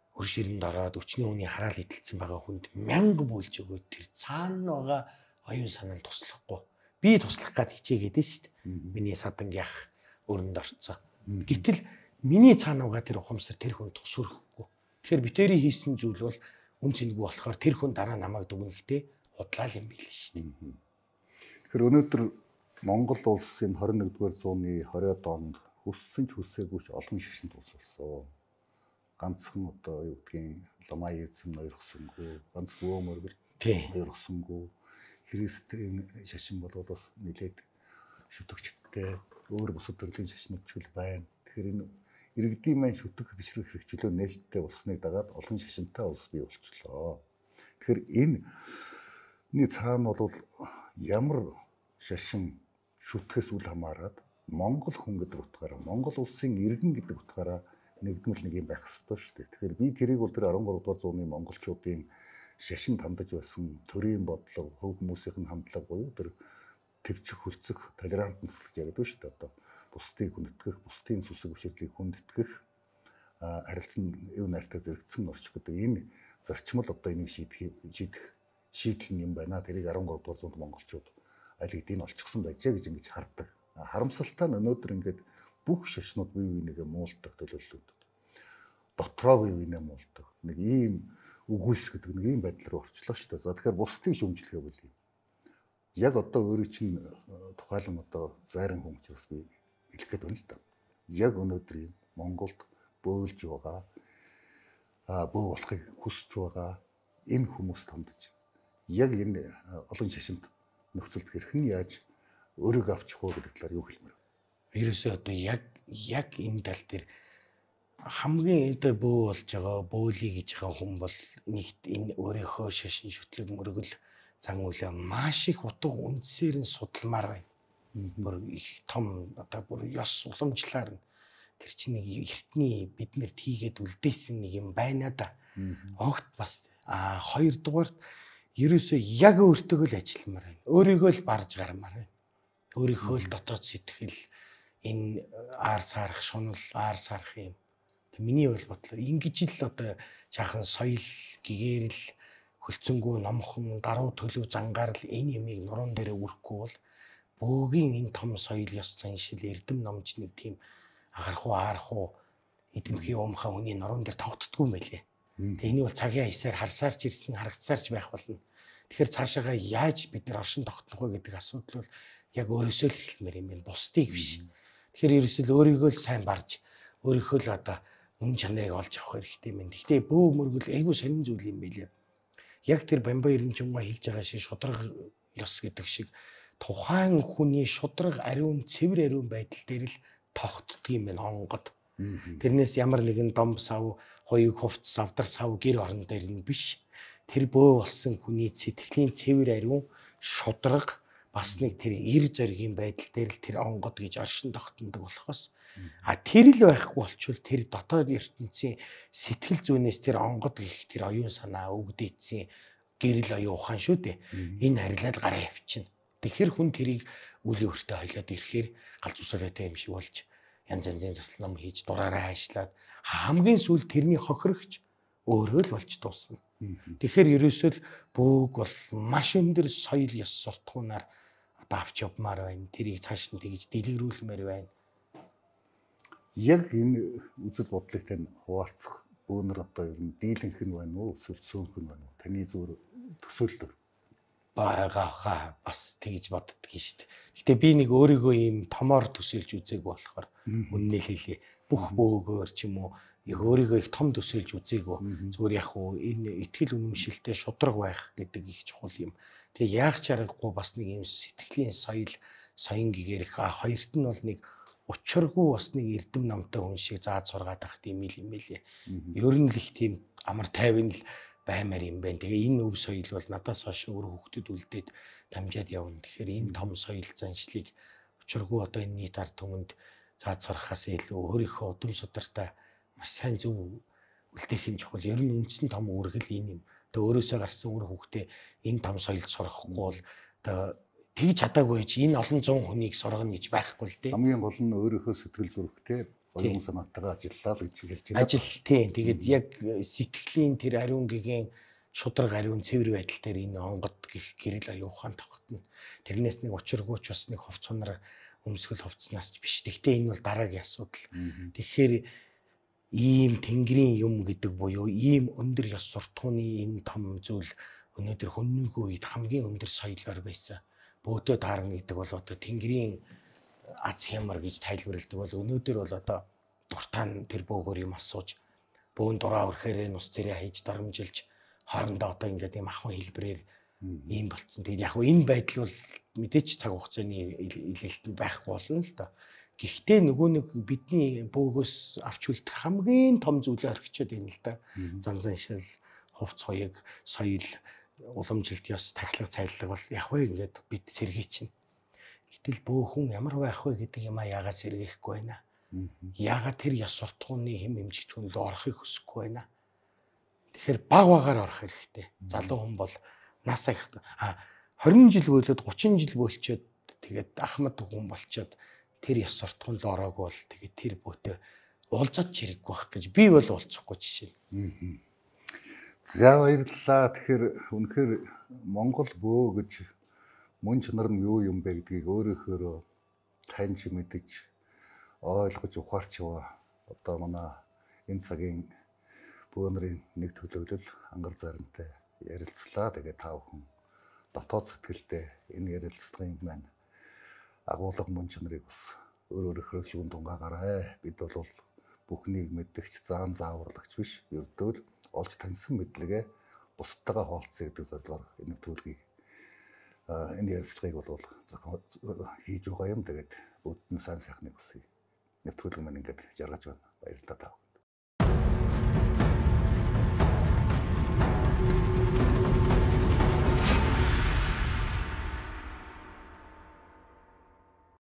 өршөөрөнд ороод өчнөө хүний хараал идэлцэн байгаа хүнд мянга бөөлж өгөөд тэр цаана байгаа оюун санаанд туслахгүй. Би туслах гад хичээгээд нь шүү дээ. Миний садангийн ах өрөнд орцсон. Гэтэл миний цаана байгаа тэр ухамсар тэр хүн тус өрөхгүй. Тэгэхээр битэрийн хийсэн зүйл бол үн цэнэгүй болохоор тэр хүн дараа намайг дүгнэхдээ худлаа юм билээ шүү дээ. Тэгэхээр өнөөдөр Монгол улсын 21-р зууны 20-ад онд хүссэн ч хүсээгүй ч олон шашинт улс болсон. Ганцхан одоо юу гэдгийг ламаизм ноёрхсонгүй, ганц бөө мөргөл ноёрхсонгүй, христийн шашин бол бас нэлээд шүтгчтэй өөр бусад төрлийн шашнууд ч байна. Тэгэхээр энэ иргэдийн маань шүтгэх бишрэх хэрэгчлөө нээлттэй болсныг дагаад олон шашинтай улс бий болчлоо. Тэгэхээр энэний цаана бол ямар шашин шүтгэхээс үл хамааран Монгол хүн гэдэг утгаараа Монгол улсын иргэн гэдэг утгаараа нэгдмэл нэг юм байх ёстой шүү дээ. Тэгэхээр би тэрийг бол тэр 13 дугаар зууны монголчуудын шашин хандаж байсан төрийн бодлого, хөв хүмүүсийн хандлага буюу тэр төвчих хөлцөх толерантнess гэж яриад шүү дээ. Одоо бусдыг хүндэтгэх, бусдын сүсэг бишрлийг хүндэтгэх, харилцан өв найртай зэрэгцсэн орчих гэдэг энэ зарчмал одоо энийг шийдэх шийдэл юм байна. Тэрийг 13 дугаар зуунд монголчууд аль хэдийн олчихсон байжээ гэж ингэж хардаг. Харамсалтай нь өнөөдөр ингээд бүх шашнууд бие биенийгээ муулдаг төлөөллүүд. Дотроо бие биенээ муулдаг. Нэг ийм үгүйс гэдэг нэг ийм байдал руу орчлоо шүү дээ. За тэгэхээр бусдыг шүмжлэхээ бол юм. Яг одоо өөрөө чинь тухайлан одоо зайран хүн учраас би хэлэх гээд байна л да. Яг өнөөдрийн Монголд бөөлж байгаа бөө болохыг хүсэж байгаа энэ хүмүүс тандж яг энэ олон шашинт нөхцөлд хэрхэн яаж өөрийгөө авчих вэ гэдэг талаар юу хэлмээр вэ? Ерөөсөө одоо яг энэ тал дээр хамгийн одоо бөө болж байгаа бөөлий гэж байгаа хүн бол нэгт энэ өөрийнхөө шашин шүтлэг мөргөл зан үйлээ маш их утга үндсээр нь судалмаар байна. Бүр их том одоо бүр ёс уламжлаар нь тэр чинь нэг эртний биднэрт хийгээд үлдээсэн нэг юм байна да. Огт бас хоёрдугаарт ерөөсөө яг өөртөө л ажилламаар байна. Өөрийгөө л барж гармаар байна. Өөрийнхөө л дотоод сэтгэл энэ аар сарах шунал аар сарах юм. Тэг миний бодлоор ингэж л одоо жаахан соёл гэгэрэл хөлцөнгөө номхон гаруй төлөв зангаар л энэ ямиг нуруунд дээрээ үрэхгүй бол бөөгийн энэ том соёл ёс заншил эрдэм номч нэг тийм агархуу аархуу эдэмхий уумхаа хүний нуруунд дээр тогтдгүй юм байлээ. Тэг энийг бол цагийн хаясаар харсаарч ирсэн харагцсаарч байх болно. Тэгэхээр цаашаага яаж бид нар оршин тогтнох вэ гэдэг асуудал бол яг өөрөөсөө л эхэлмээр юм байна. Бусдыг биш. Тэгэхээр ерөөсөө л өөрийгөө л сайн барж өөрийнхөө л одоо үн чанарыг олж авах хэрэгтэй юм. Гэхдээ бөө мөргөл айгүй сонин зүйл юм байлээ. Яг тэр Бамбай Эрдэнэчунгай хэлж байгаа шиг шудраг ёс гэдэг шиг тухайн хүний шудраг ариун цэвэр ариун байдал дээр л тогтдөг юм байна онгод. Тэрнээс ямар нэгэн дом сав, хоёуг хувц, савдар сав гэр орон дээр нь биш. Тэр бөө болсон хүний сэтгэлийн цэвэр ариун шудраг бас нэг тэр эр зоригийн байдал дээр л тэр онгод гэж оршин тогтнодог болохоос тэр л байхгүй болчвол тэр дотоод ертөнцийн сэтгэл зүйнээс тэр онгод гэх тэр оюун санаа өгдөөцсөн гэрэл оюун ухаан шүү дээ. Энэ харилаад гараа явчихна. Тэгэхээр хүн тэрийг үлийн өртөө хойлоод ирэхээр галз усалаатай юм шиг болж янз янзын заслам хийж дураараа хайшлаад хамгийн сүүл тэрний хохирогч өөрөө л болж дуусна. Тэгэхээр ерөөсөө л бөөг бол маш өндөр соёл ёс суртахуунаар одоо авч явмаар байна. Тэрийг цааш нь тэгж дэлгэрүүлмээр байна. Яг энэ үзэл бодлыг тань хуваалцах өнөр одоо ер нь дийлэнх нь байна уу эсвэл сөөнх нь байна уу? Таны зүгээр төсөөлөл байгааха бас тэгж боддөг шүү дээ. Гэтэ би нэг өөрийгөө ийм томоор төсөөлж үзээгүй болохоор үннээ л хэлээ. Бүх бөөгөөр ч юм уу их өөрийгөө их том төсөөлж үзээгүй. Зүгээр яг уу энэ итгэл үнэмшилтэй шудраг байх гэдэг их чухал юм. Тэгээ яах ч аргагүй бас нэг юм сэтгэлийн соёл соён гэгэрэх хоёрт нь бол нэг учиргүй бас нэг эрдэм намтай хүн шиг зааж сургаад авах тийм юм байлээ. Ер нь л их тийм амар тайван л баймаар юм байна. Тэгээ энэ өв соёл бол надаас хойш өөр хүүхдэд үлдээд дамжаад явна. Тэгэхээр энэ том соёл заншлыг учиргүй одоо энэ нийт ард түмэнд зааж сурахаас илүү өөрийнхөө удам судартай маш сайн зөв үлдээх юм чухал. Ер нь үндсэн том үргэл энэ юм. Тэгээ өөрөөсөө гарсан өөр хүүхдээ энэ том соёлд сурахгүй бол одоо тэгж чадаагүй ч энэ олон зуун хүнийг сургана гэж байхгүй л дээ. Хамгийн гол нь өөрийнхөө сэтгэл зүрэхтэй оюун санаатайгаа ажиллаа л гэж хэлж байна. Ажил тийм. Тэгээд яг сэтгэлийн тэр ариун гэгийн шудраг ариун цэвэр байдал дээр энэ онгод гих гэрэл аюу ухаан тогтно. Тэрнээс нэг учиргүйч бас нэг ховц хунаар өмсгөл ховцнаас ч биш. Гэхдээ энэ бол дараагийн асуудал. Тэгэхээр ийм тэнгэрийн юм гэдэг буюу ийм өндөр ёс суртахууны энэ том зүйл өнөөдөр хөнөөгөө үед хамгийн өндөр соёлоор байсан. Бөөдөө таарна гэдэг бол одоо тэнгэрийн аз хямар гэж тайлбарладаг бол өнөөдөр бол одоо дуртаан тэр бөөгөр юм асууж бөөн дураа өрхөөрөө нус цэрээ хийж дарамжилж хоорондоо одоо ингээд юм ахын хэлбэрээр ийм болцсон. Тэгээд яг энэ байдал бол мэдээч цаг хугацааны илэлтэн байхгүй болно л доо. Гэхдээ нөгөө нэг бидний бөөгөөс авч үлдэх хамгийн том зүйлээ орхичод байна л да. Занзан шил, хувц хоёг, соёл, уламжилт ёс, тахилга, цайллага бол яг вэ ингээд бид сэргий чинь. Гэтэл бөөхөн ямар байх вэ гэдэг юм яагаад сэргээхгүй байна. Яагаад тэр ёс суртахууны хэм хэмжигдэхүүн рүү орохыг хүсэхгүй байна. Тэгэхээр баг багаар орох хэрэгтэй. Залуу хүн бол насаа 20 жил болоод 30 жил болчиход тэгээд ахмад хүн болчиход тэр ёс суртахуун руу ороогүй бол тэгээд тэр бөөтөө уулзаад чирэггүй байх гэж би бол уулзахгүй жишээ. За баярлалаа. Тэгэхээр үнэхээр Монгол бөө гэж мөн чанар нь юу юм бэ гэдгийг өөрөөхөө таньж мэдэж ойлгож ухаарч яваа. Одоо манай энэ цагийн бөө нарын нэг төлөвлөл ангар заримтай ярилцлаа. Тэгээд та бүхэн дотоод сэтгэлдээ энэ ярилцлагын маань агуулга мөн чанарыг бас өөрөөхөө шүүн тунгаагаарай. Бид бол бүхнийг мэддэгч, заан зааварлагч биш. Ердөө л олж таньсан мэдлэгээ бусдтайгаа хуваалцъя гэдэг зорилгоор энэ нэвтрүүлгийг энэ ярилцлагыг бол хийж байгаа юм. Тэгээд бүгд нь сайн сайхныг хүсье. Нэвтрүүлэг маань ингээд жаргаж байна. Баярлалаа.